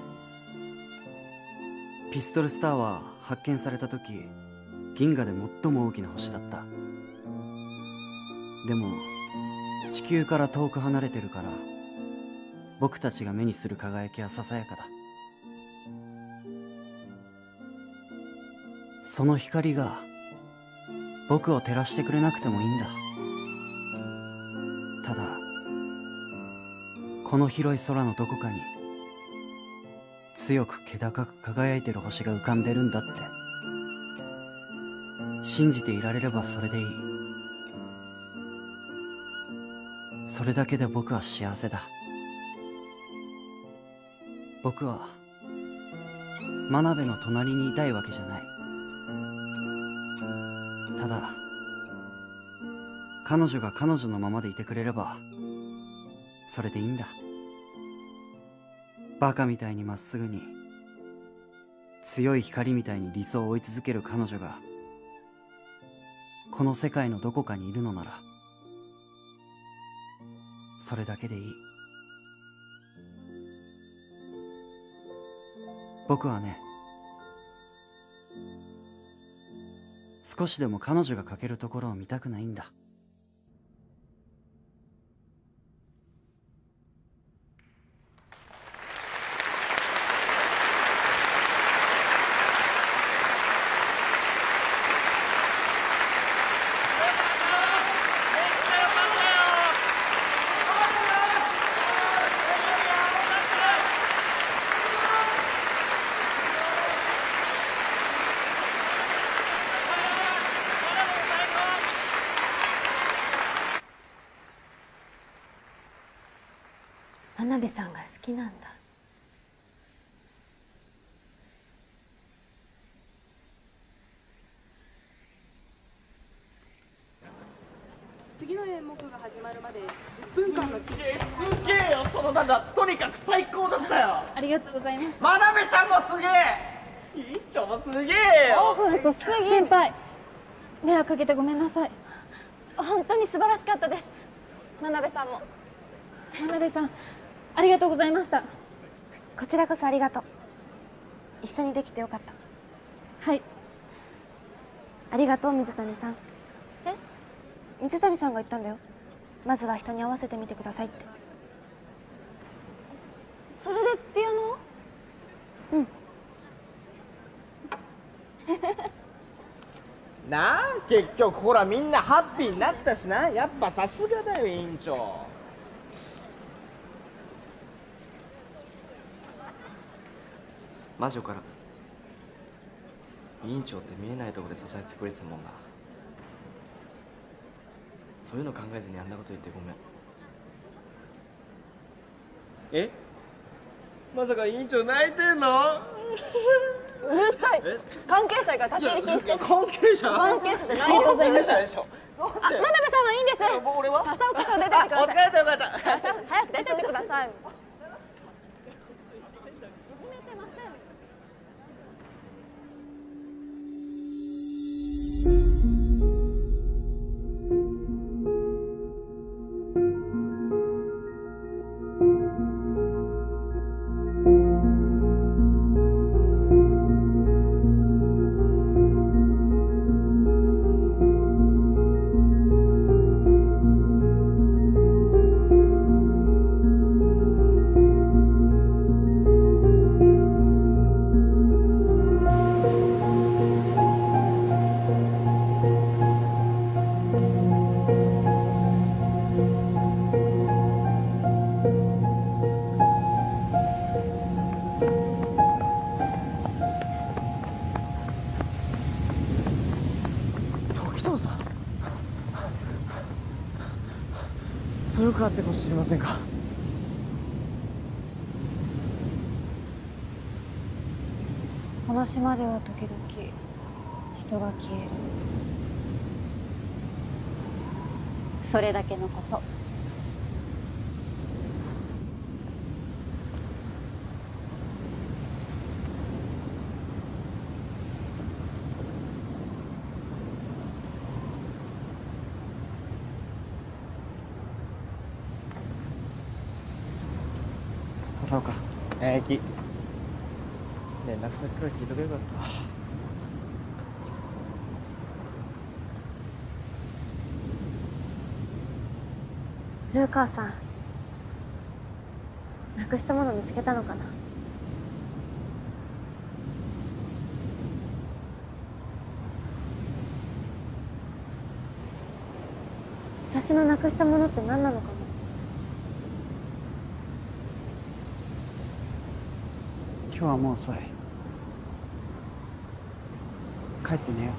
ピストルスターは発見された時銀河で最も大きな星だった。でも地球から遠く離れてるから僕たちが目にする輝きはささやかだ。その光が僕を照らしてくれなくてもいいんだ。ただこの広い空のどこかに強く気高く輝いてる星が浮かんでるんだって信じていられればそれでいい。それだけで僕は幸せだ。僕は真鍋の隣にいたいわけじゃない。ただ彼女が彼女のままでいてくれればそれでいいんだ。バカみたいにまっすぐに強い光みたいに理想を追い続ける彼女がこの世界のどこかにいるのならそれだけでいい。僕はね、少しでも彼女が欠けるところを見たくないんだ。 真鍋さんが好きなんだ。 次の演目が始まるまでじゅっぷんかんの休憩。 すげえよ、そのなんだ、とにかく最高だったよ。 ありがとうございました。 真鍋ちゃんもすげえ、委員長もすげえよ。 オープン杉先輩、迷惑かけてごめんなさい。本当に素晴らしかったです。真鍋さんも。真鍋さん、ありがとうございました。こちらこそありがとう。一緒にできてよかった。はい。ありがとう水谷さん。え？水谷さんが言ったんだよ。まずは人に合わせてみてくださいって。それでピアノ？うん。 なあ、結局ほらみんなハッピーになったしな。やっぱさすがだよ委員長。 魔女から委員長って見えないところで支えてくれてたもんな。そういうの考えずにあんなこと言ってごめん。 え、まさか委員長泣いてんの？ うるさい。関係者が立ち入り禁止です。 関係者？ 関係者じゃないでございます。 関係者でしょ。 あ、真鍋さんはいいんです。 俺は？ 笹岡さん出てってください。 お疲れ様でした。 早く出てってください。 豊川って子知りませんか？ この島では時々人が消える。それだけのこと。 そうか、平気。連絡先から聞いとけばよかった。 ルーカーさん、なくしたもの見つけたのかな？私のなくしたものって何なのかも。 今日はもう遅い。帰って寝よう。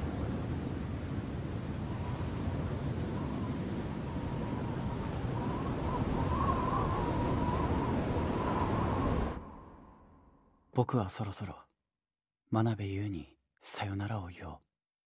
僕はそろそろ真鍋優にさよならを言おう。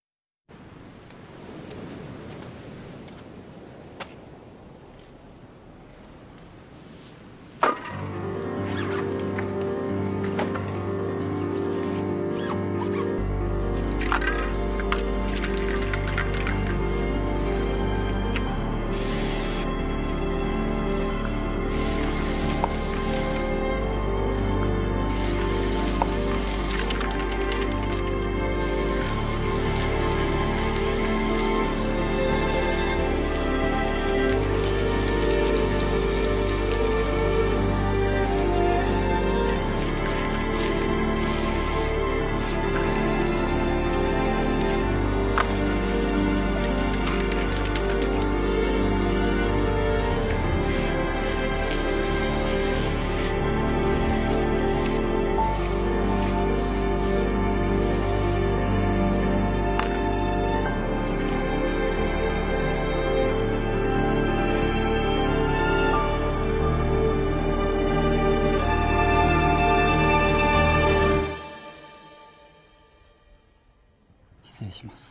失礼します。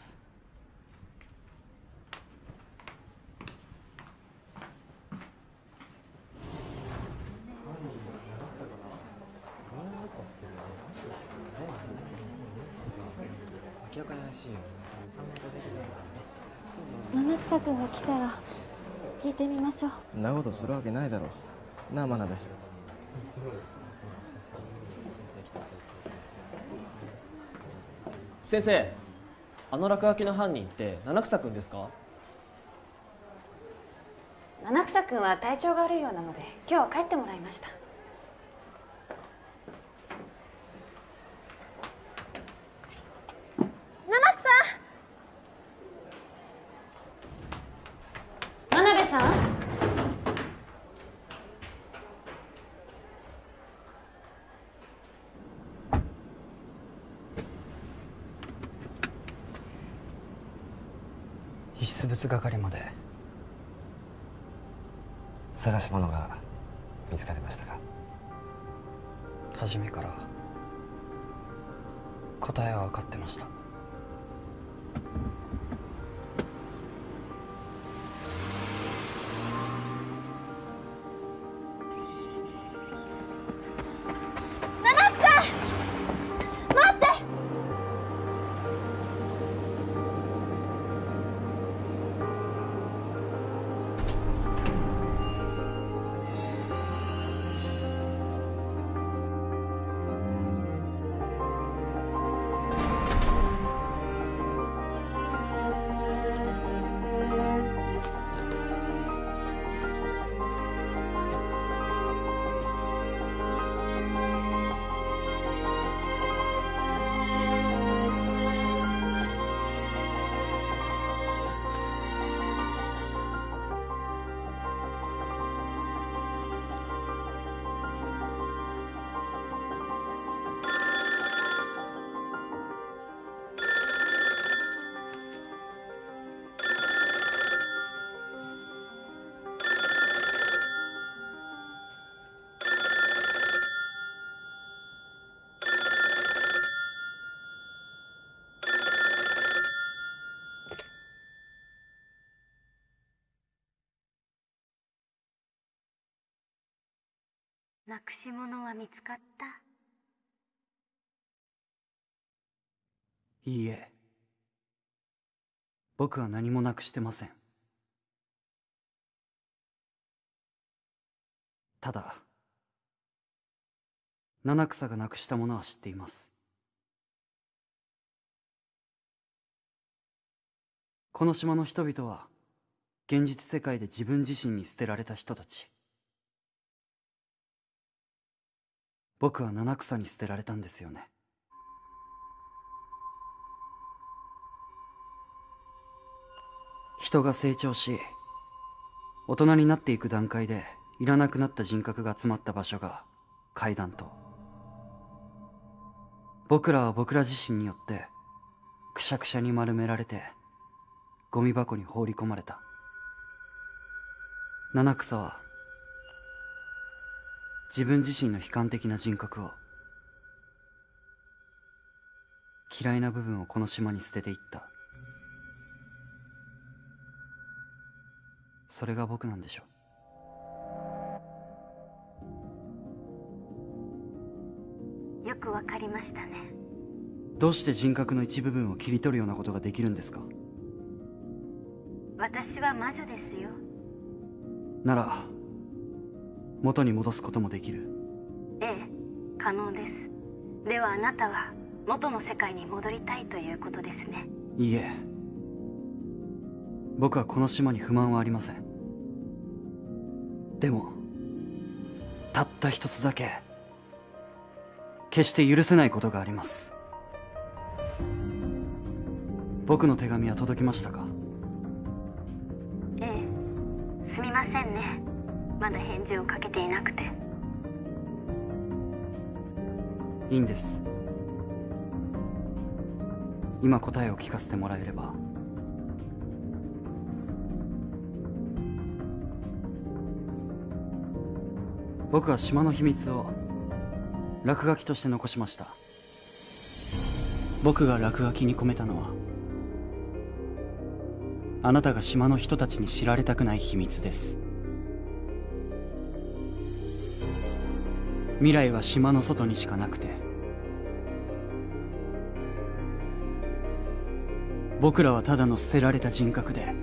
明らかに怪しいよ。 七草くんが来たら聞いてみましょう。 そんなことするわけないだろ。なあ真鍋。 先生、あの落書きの犯人って七草くんですか？ 七草くんは体調が悪いようなので今日は帰ってもらいました。 七草。真鍋さん。 遺物係まで。 探し物が見つかりましたか？ 初めから答えは分かってました。 七草、待って。 なくし物は見つかった？ いいえ、僕は何もなくしてません。ただ七草がなくしたものは知っています。この島の人々は現実世界で自分自身に捨てられた人たち。僕は七草に捨てられたんですよね。人が成長し大人になっていく段階でいらなくなった人格が集まった場所が階段と、僕らは僕ら自身によってくしゃくしゃに丸められてゴミ箱に放り込まれた。七草は自分自身の悲観的な人格を嫌いな部分をこの島に捨てていった。それが僕なんでしょう。よくわかりましたね。 どうして人格の一部分を切り取るようなことができるんですか？ 私は魔女ですよ。 なら元に戻すこともできる。 ええ、可能です。ではあなたは元の世界に戻りたいということですね。 いいえ、僕はこの島に不満はありません。でもたった一つだけ決して許せないことがあります。僕の手紙は届きましたか？ ええ、すみませんね、まだ返事をかけていなくて。 いいんです。今答えを聞かせてもらえれば。僕は島の秘密を落書きとして残しました。僕が落書きに込めたのは、あなたが島の人たちに知られたくない秘密です。未来は島の外にしかなくて、僕らはただの捨てられた人格で、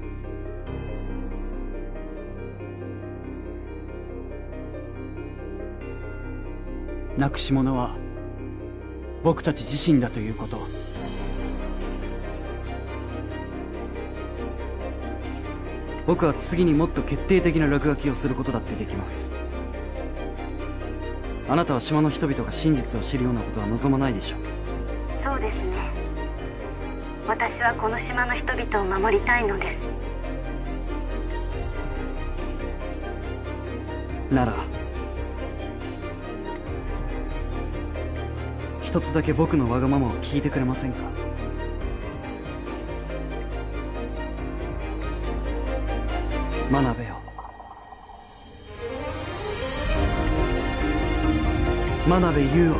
なくし物は僕たち自身だということ。僕は次にもっと決定的な落書きをすることだってできます。あなたは島の人々が真実を知るようなことは望まないでしょう。 そうですね。私はこの島の人々を守りたいのです。 なら一つだけ僕のわがままを聞いてくれませんか？真鍋よ、真鍋優を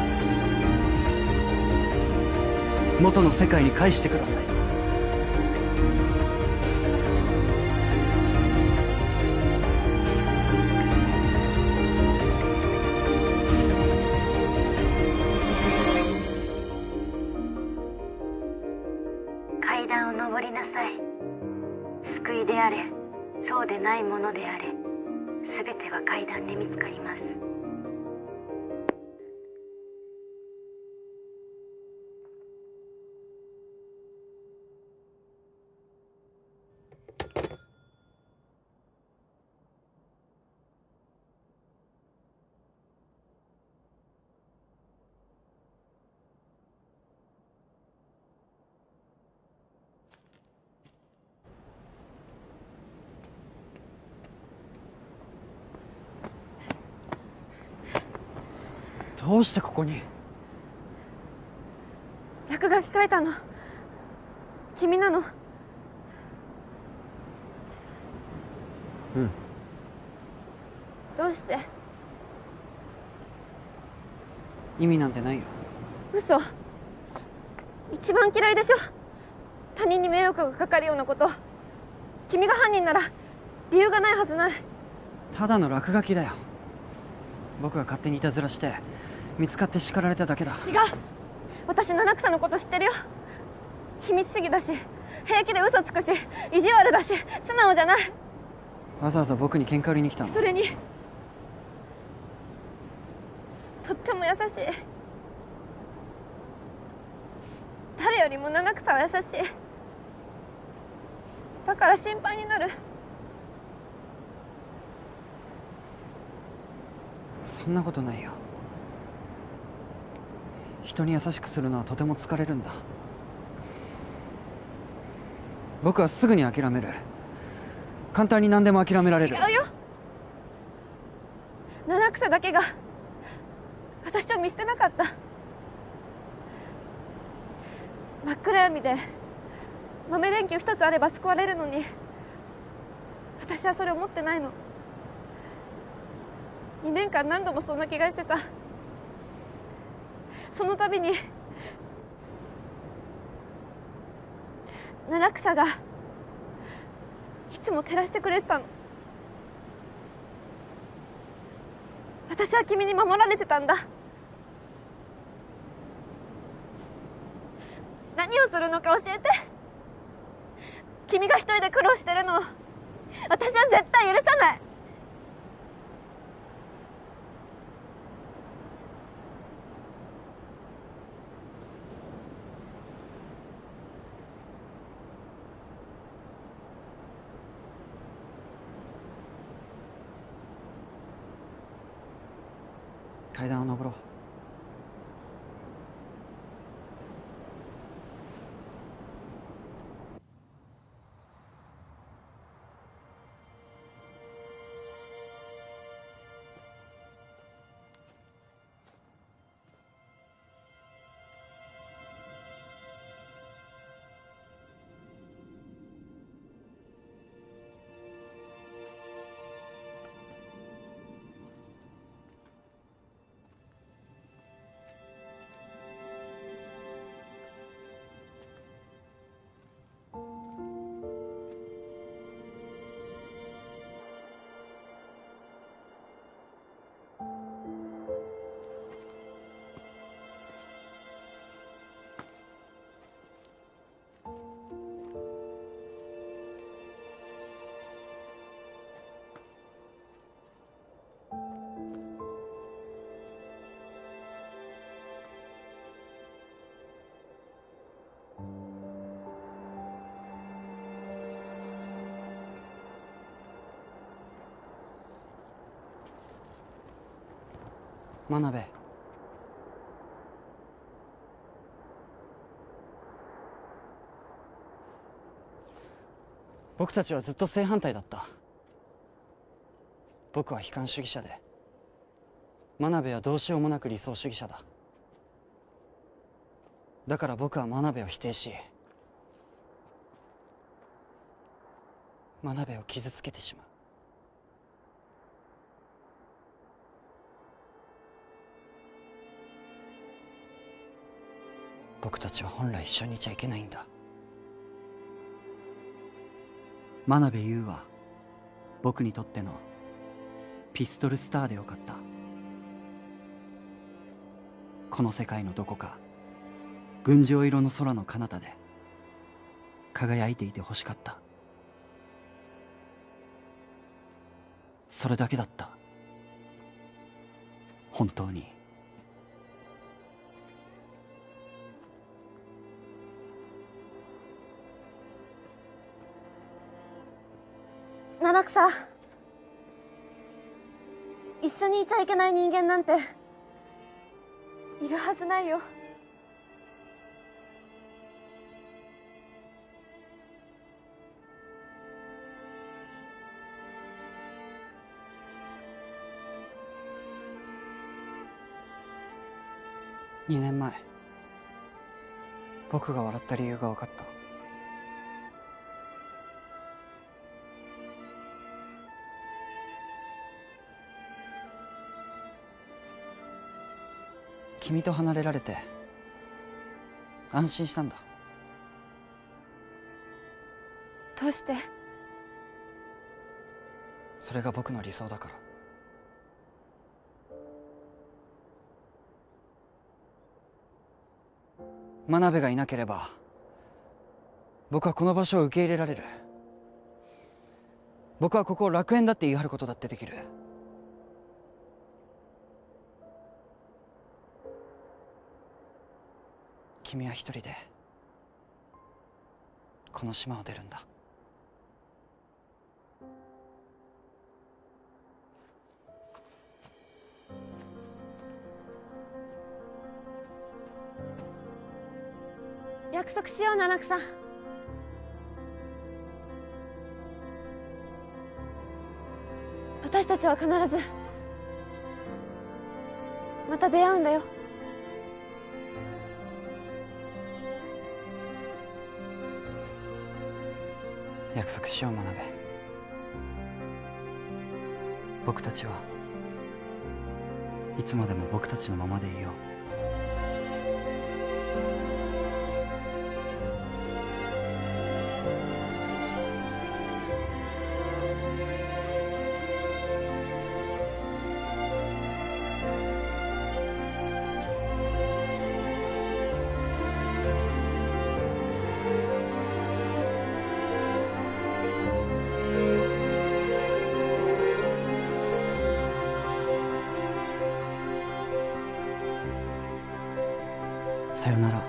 元の世界に返してください。 階段を登りなさい。救いであれ、そうでないものであれ、すべては階段で見つかります。 どうしてここに？ 落書き書いたの君なの？ うん。 どうして？ 意味なんてないよ。 嘘。一番嫌いでしょ、他人に迷惑がかかるようなこと。君が犯人なら理由がないはずない。 ただの落書きだよ。僕が勝手にいたずらして見つかって叱られただけだ。 違う、私七草のこと知ってるよ。秘密主義だし、平気で嘘つくし、意地悪だし、素直じゃない。 わざわざ僕に喧嘩売りに来たの？ それにとっても優しい。誰よりも七草は優しい。だから心配になる。 そんなことないよ。人に優しくするのはとても疲れるんだ。僕はすぐに諦める。簡単に何でも諦められる。 違うよ、七草だけが私を見捨てなかった。真っ暗闇で豆電球一つあれば救われるのに、私はそれを持ってないの。にねんかん何度もそんな気がしてた。その度に七草がいつも照らしてくれてたの。私は君に守られてたんだ。何をするのか教えて。君が一人で苦労してるのを私は絶対許さない。 階段を登ろう。真鍋、僕たちはずっと正反対だった。僕は悲観主義者で、真鍋はどうしようもなく理想主義者だ。だから僕は真鍋を否定し、真鍋を傷つけてしまう。僕たちは本来一緒にいちゃいけないんだ。真鍋優は僕にとってのピストルスターでよかった。この世界のどこか群青色の空の彼方で輝いていてほしかった。それだけだった。本当に。 七草、一緒にいちゃいけない人間なんているはずないよ。 にねんまえ、僕が笑った理由が分かった。君と離れられて安心したんだ。 どうして？ それが僕の理想だから。真鍋がいなければ僕はこの場所を受け入れられる。僕はここを楽園だって言い張ることだってできる。君は一人でこの島を出るんだ。 約束しよう、七草。私たちは必ずまた出会うんだよ。 約束しよう、真鍋。僕たちはいつまでも僕たちのままでいよう。 さよなら。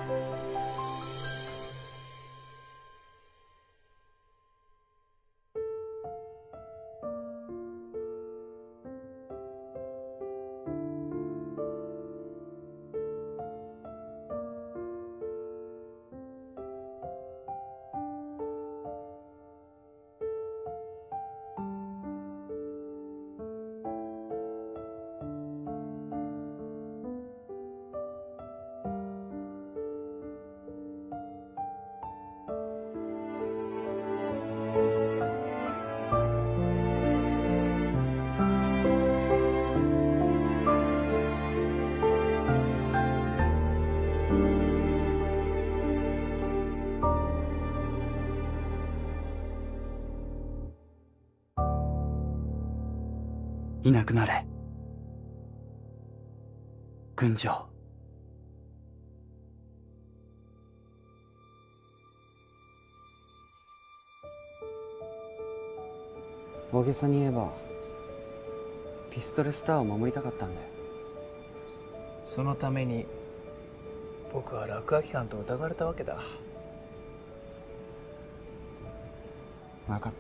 いなくなれ、群青。大げさに言えばピストルスターを守りたかったんだよ。 そのために僕は落書き犯と疑われたわけだ。 分かった。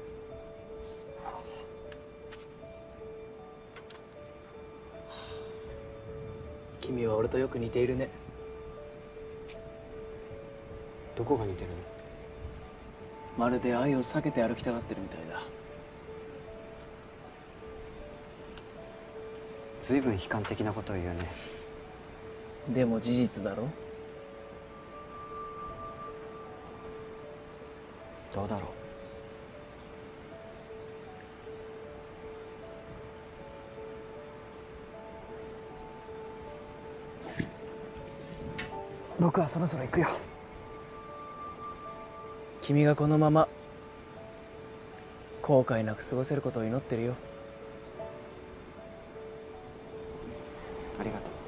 君は俺とよく似ているね。 どこが似てるの？ まるで愛を避けて歩きたがってるみたいだ。 ずいぶん悲観的なことを言うね。 でも事実だろ。 どうだろう。 僕はそろそろ行くよ。君がこのまま後悔なく過ごせることを祈ってるよ。 ありがとう。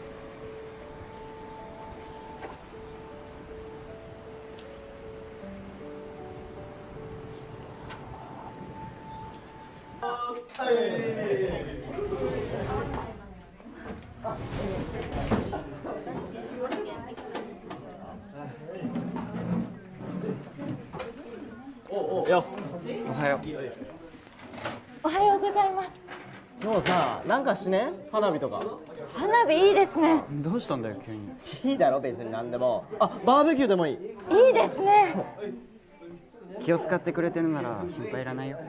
よ、 おはよう。 おはようございます。 今日さ、なんかしね？花火とか。 花火いいですね。 どうしたんだよ急に。 いいだろ別に何でも。あ、バーベキューでもいい。 いいですね。 気を使ってくれてるなら心配いらないよ。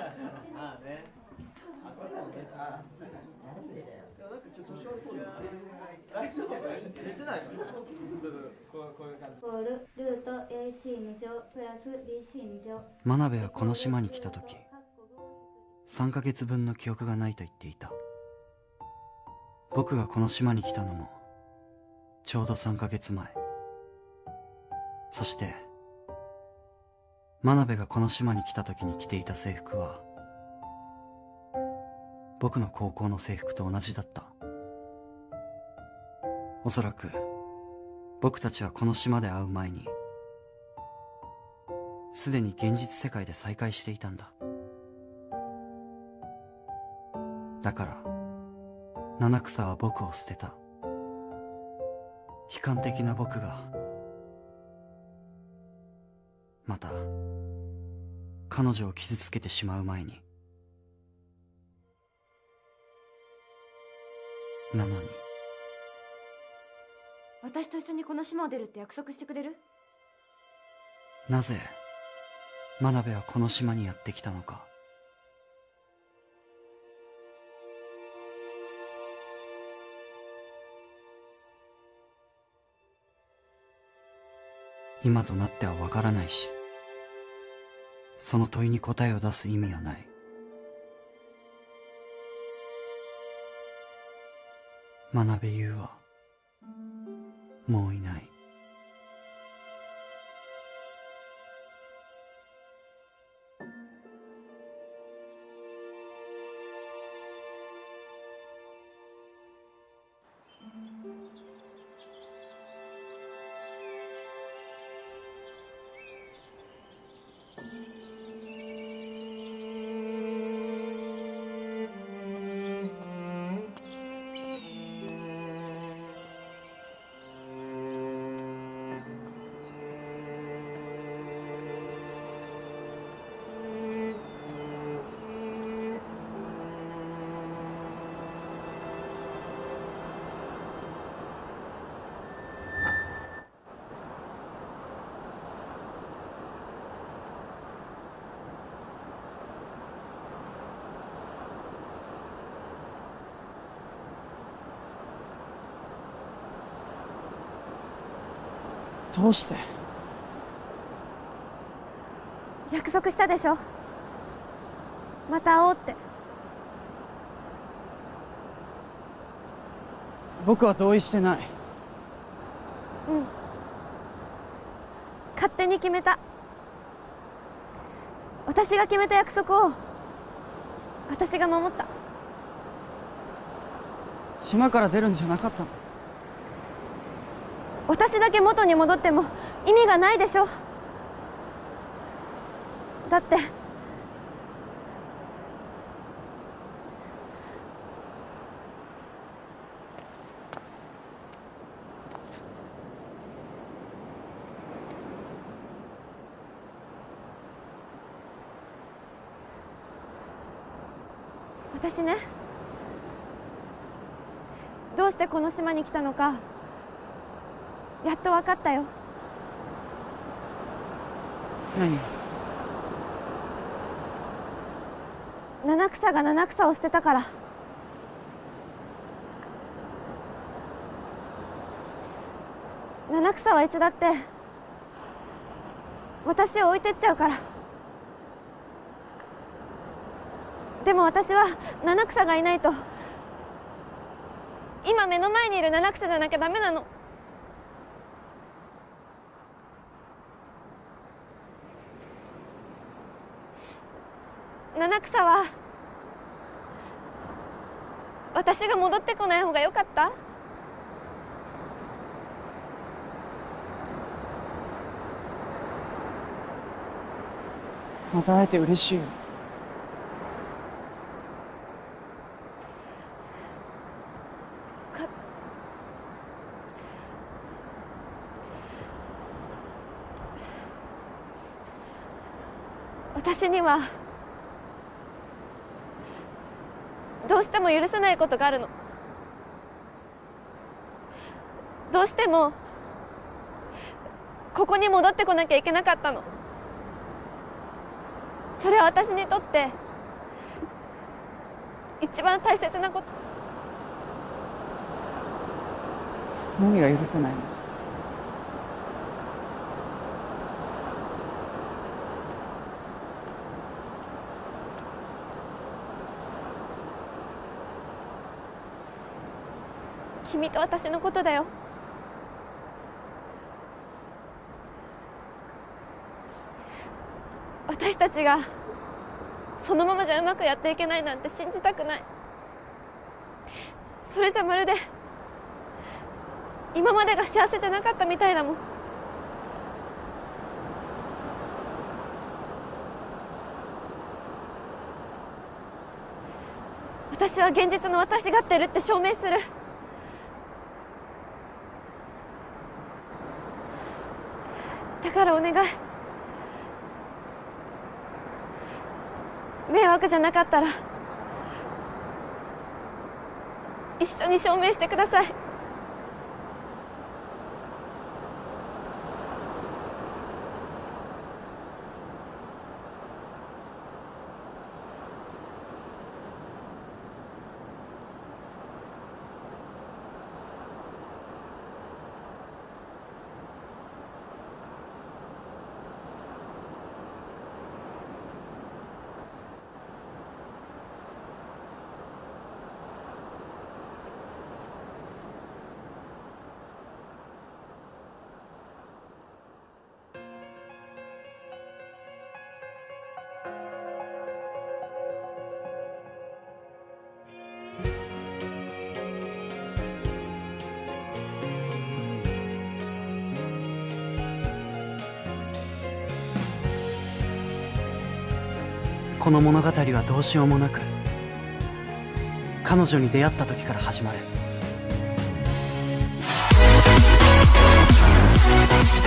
ルート エーシー に乗プラス ビーシー に乗。 真鍋はこの島に来た時さんかげつぶんの記憶がないと言っていた。僕がこの島に来たのもちょうどさんかげつまえ。そして真鍋がこの島に来た時に着ていた制服は僕の高校の制服と同じだった。おそらく僕たちはこの島で会う前にすでに現実世界で再会していたんだ。だから七草は僕を捨てた。悲観的な僕がまた彼女を傷つけてしまう前に。なのに私と一緒にこの島を出るって約束してくれる？ なぜ真鍋はこの島にやってきたのか。今となってはわからないし、その問いに答えを出す意味はない。真鍋優はもういない。 どうして？ 約束したでしょ、また会おうって。 僕は同意してない。 うん、勝手に決めた。私が決めた約束を私が守った。 島から出るんじゃなかったの？ 私だけ元に戻っても意味がないでしょ。だって私ね、どうしてこの島に来たのかやっと分かったよ。 何？ 七草が七草を捨てたから。七草はいつだって私を置いてっちゃうから。でも私は七草がいないと、今目の前にいる七草じゃなきゃダメなの。七草は私が戻ってこない方がよかった？ また会えて嬉しいよ。 私にはどうしても許せないことがあるの。どうしてもここに戻ってこなきゃいけなかったの。それは私にとって一番大切なこと。 何が許せないの？ 君と私のことだよ。私たちがそのままじゃうまくやっていけないなんて信じたくない。それじゃまるで今までが幸せじゃなかったみたいだもん。私は現実の私がってるって証明する。だからお願い、迷惑じゃなかったら一緒に証明してください。 この物語はどうしようもなく彼女に出会った時から始まる。